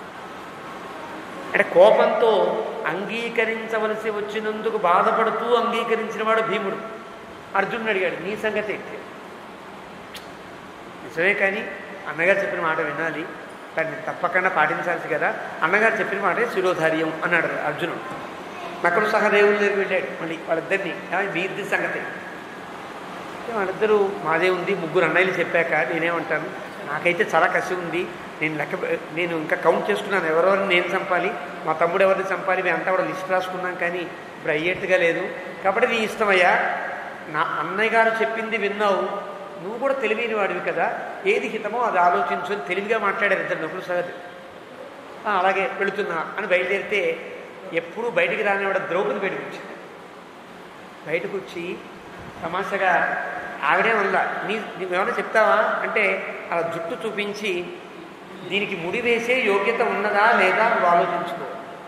అంటే కోపంతో అంగీకరించవలసి వచ్చినందుకు బాధపడుతూ అంగీకరించిన వాడు భీముడు. అర్జునుడు అడిగాడు, నీ సంగతి ఏంటి? నిజమే, కానీ అన్నగారు చెప్పిన మాట వినాలి, దాన్ని తప్పకుండా పాటించాల్సి కదా, అన్నగారు చెప్పిన మాట శిరోధార్యం అన్నాడు అర్జునుడు. నకులు సహదేవుల దగ్గరికి వెళ్ళాడు మళ్ళీ వాళ్ళిద్దరిని, వీరి సంగతి వాళ్ళిద్దరూ మాదే ఉంది, 3 అన్నయ్యలు చెప్పాక నేనేమంటాను, నాకైతే చాలా కసి ఉంది, నేను ఇంకా కౌంట్ చేసుకున్నాను ఎవరెవరిని నేను చంపాలి, మా తమ్ముడు ఎవరిని చంపాలి, మేము అంతా కూడా లిస్ట్ రాసుకున్నాం, కానీ ఇప్పుడు అయ్యేట్టుగా లేదు. కాబట్టి నీ ఇష్టమయ్యా, నా అన్నయ్య గారు చెప్పింది విన్నావు, నువ్వు కూడా తెలివైన వాడివి కదా, ఏది హితమో అది ఆలోచించు అని తెలివిగా మాట్లాడారు ఇద్దరు నకులు సహదేవులు. అలాగే వెళుతున్నా అని బయలుదేరితే ఎప్పుడూ బయటికి రానివాడు ద్రౌపది బయటకు వచ్చింది. బయటకు వచ్చి తమాషగా ఆవిడే వల్ల నువ్వేమైనా చెప్తావా అంటే అలా జుట్టు చూపించి, దీనికి ముడి వేసే యోగ్యత ఉన్నదా లేదా నువ్వు ఆలోచించుకో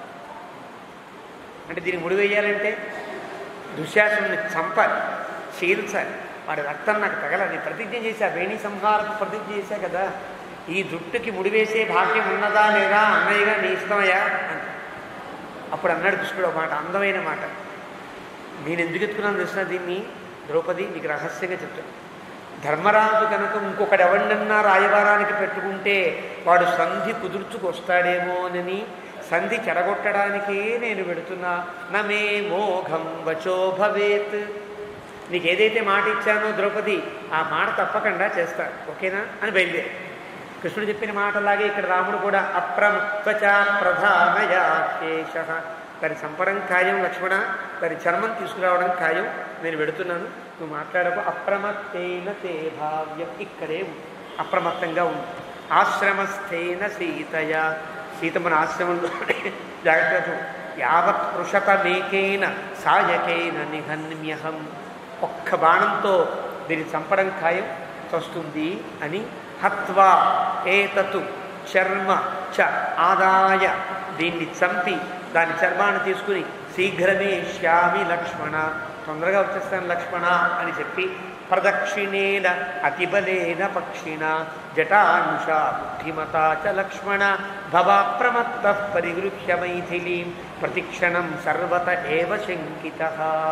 అంటే, దీనికి ముడి వేయాలంటే దుశ్శాసనుని చంపాలి, చీల్చాలి, వాడి రక్తం నాకు తగలని ప్రతిజ్ఞ చేశా, వేణి సంహారకు ప్రతిజ్ఞ చేశా కదా, ఈ జుట్టుకి ముడివేసే భాగ్యం ఉన్నదా లేదా అన్నయ్యగా నీ ఇష్టమయ్యా అంట. అప్పుడు అన్నాడు కృష్ణుడు ఒక మాట, అందమైన మాట, నేను ఎందుకు ఎత్తుకున్నాను తెలిసిన దీన్ని ద్రౌపది, నీకు రహస్యంగా చెప్తాను. ధర్మరాజు కనుక ఇంకొకటి ఎవరినన్నా రాయబారానికి పెట్టుకుంటే వాడు సంధి కుదుర్చుకొస్తాడేమోనని సంధి చెడగొట్టడానికే నేను పెడుతున్నా. నమే మోఘం వచో భవేత్, నీకు ఏదైతే మాట ఇచ్చానో ద్రౌపది ఆ మాట తప్పకుండా చేస్తా, ఓకేనా అని బయలుదేరి. కృష్ణుడు చెప్పిన మాటలాగే ఇక్కడ రాముడు కూడా అప్రమత్వచ ప్రధానయా శేష, దాన్ని చంపడం ఖాయం లక్ష్మణ, దాని చర్మం తీసుకురావడం ఖాయం, నేను వెడుతున్నాను, నువ్వు మాట్లాడకు. అప్రమత్తేన తే భావ్యం, ఇక్కడే ఉంది, అప్రమత్తంగా ఉంది. ఆశ్రమస్థేన సీతయ, సీతమ్మన ఆశ్రమంలో జాగ్రత్తగా యావత్ పృషతమేకేన సాయకేన నిహన్మ్యహం, ఒక్క బాణంతో దీన్ని చంపడం ఖాయం వస్తుంది అని. హత్వా ఏతతు చర్మ చ ఆదాయ, దీన్ని చంపి దాని చర్మాన్ని తీసుకుని శీఘ్రమే శ్యామి లక్ష్మణ, తొందరగా వచ్చేస్తాను లక్ష్మణ అని చెప్పి ప్రదక్షిణేన అతిబలేన పక్షిణ జటానుష బుద్ధిమతా చ లక్ష్మణ భవాప్రమత్త పరిగృహ్య మైథిలీం ప్రతిక్షణం సర్వత ఏవ శంకిత.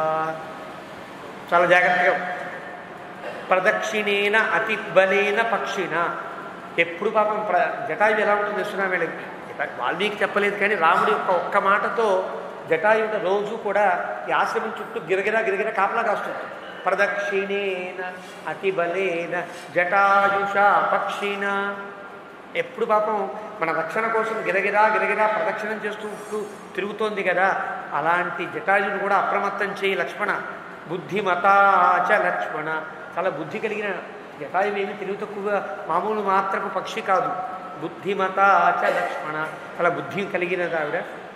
చాలా జాగ్రత్తగా, ప్రదక్షిణేన అతిబలేన పక్షిణ, ఎప్పుడు పాపం జటాయు ఎలా ఉంటుంది చూస్తున్నా వీళ్ళకి, వాల్మీకి చెప్పలేదు కానీ రాముడి యొక్క ఒక్క మాటతో జటాయుట రోజు కూడా ఈ ఆశ్రమం చుట్టూ గిరగిరా గిరగిరా కాపలా కాస్తుంది. ప్రదక్షిణేన అతిబలేన జటాయుష పక్షిణ, ఎప్పుడు పాపం మన రక్షణ కోసం గిరగిరా గిరగిరా ప్రదక్షిణం చేస్తూ తిరుగుతోంది కదా, అలాంటి జటాయుని కూడా అప్రమత్తం చేయి లక్ష్మణ. బుద్ధిమతాచ లక్ష్మణ, చాలా బుద్ధి కలిగిన జటాయువు, ఏమి తెలివి తక్కువ మామూలు మాత్రపు పక్షి కాదు, బుద్ధిమతా చ లక్ష్మణ. అలా బుద్ధి కలిగిన ఆవిడ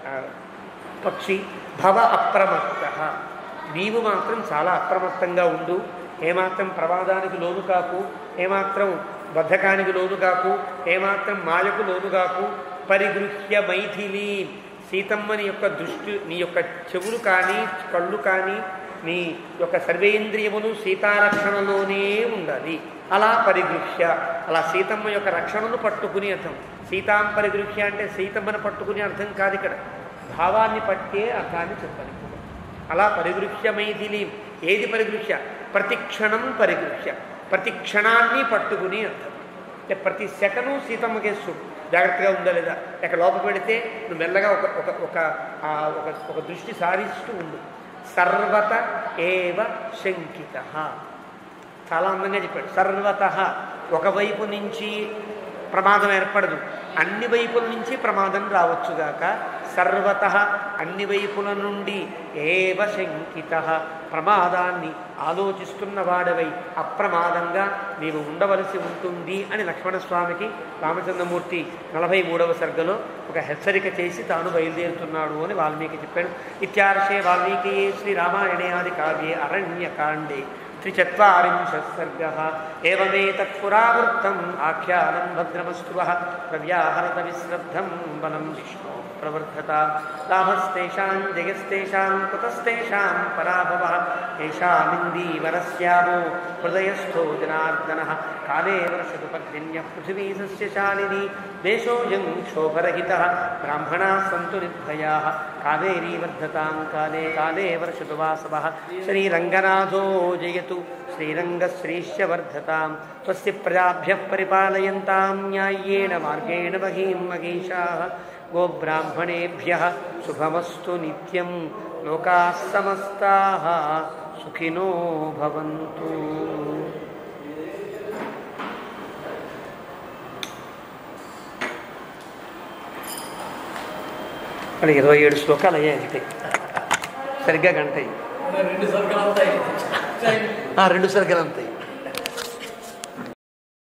పక్షి. భవ అప్రమత్త, నీవు మాత్రం చాలా అప్రమత్తంగా ఉండు, ఏమాత్రం ప్రమాదానికి లోను కాకు, ఏమాత్రం బద్ధకానికి లోను కాకు, ఏమాత్రం మాయకు లోను కాకు. పరిగృహ్య మైథిలి, సీతమ్మని యొక్క దృష్టి, నీ యొక్క చెవులు కానీ కళ్ళు కానీ నీ యొక్క సర్వేంద్రియములు సీతారక్షణలోనే ఉండాలి. అలా పరిగృహ్య, అలా సీతమ్మ యొక్క రక్షణను పట్టుకుని అర్థం. సీతాం పరిగృహ్య అంటే సీతమ్మను పట్టుకుని అర్థం కాదు, ఇక్కడ భావాన్ని పట్టే అర్థాన్ని చెప్పాలి. అలా పరిగృహ్య మైథిలి, ఏది పరిగృహ్య? ప్రతిక్షణం పరిగృహ్య, ప్రతి క్షణాన్ని పట్టుకుని అర్థం. అంటే ప్రతి సెకను సీతమ్మ కేసు జాగ్రత్తగా ఉందా లేదా, ఎక్కడ లోపల పెడితే నువ్వు మెల్లగా ఒక దృష్టి సారిస్తూ ఉండు. సర్వత ఏవ శంకిత, చాలా అందంగా చెప్పాడు. సర్వత, ఒకవైపు నుంచి ప్రమాదం ఏర్పడదు, అన్ని వైపుల నుంచి ప్రమాదం రావచ్చుగాక. సర్వత, అన్ని వైపుల నుండి. ఏవ శంకిత, ప్రమాదాన్ని ఆలోచిస్తున్న వాడవై అప్రమాదంగా నీవు ఉండవలసి ఉంటుంది అని లక్ష్మణస్వామికి రామచంద్రమూర్తి 43వ సర్గలో ఒక హెచ్చరిక చేసి తాను బయలుదేరుతున్నాడు అని వాల్మీకి చెప్పాడు. ఇత్యార్షే వాల్మీకి శ్రీరామాయణే ఆది కావ్యే అరణ్యకాండే 43 సర్గః. ఏవమేతత్పురావృత్తం ఆఖ్యానం భద్రమస్తు వః. ప్రవ్యాహరత విశ్రబ్ధం బలం విష్ణు ప్రవర్ధత. లాభస్తేషాం జయస్తేషాం కుతస్తేషాం పరాభవః. తేషామిందీవరస్యామో హృదయస్థో జనార్దనః. కాలే వర్షతు పర్జన్యః పృథివీ సస్యశాలినీ. దేశోऽयं క్షోభరహితः. బ్రాహ్మణాः సంతు నిర్భయాः. కావేరీ వర్ధతాం కాలే కాలే వర్షతు వాసవః. శ్రీరంగనాథో జయతు శ్రీరంగశ్రీశ్చ వర్ధతాం. స్వస్తి ప్రజాభ్యః పరిపాలయంతాం న్యాయ్యేన మార్గేణ మహీం మహీషాः. గోబ్రాహ్మణేభ్యః శుభమస్తు నిత్యం. లోకాః సమస్తాః సుఖినో భవంతు. అలా 27 శ్లోకాలు అయ్యాయి అంతే, సరిగ్గా గంట. 2 సర్గలు అవుతాయి.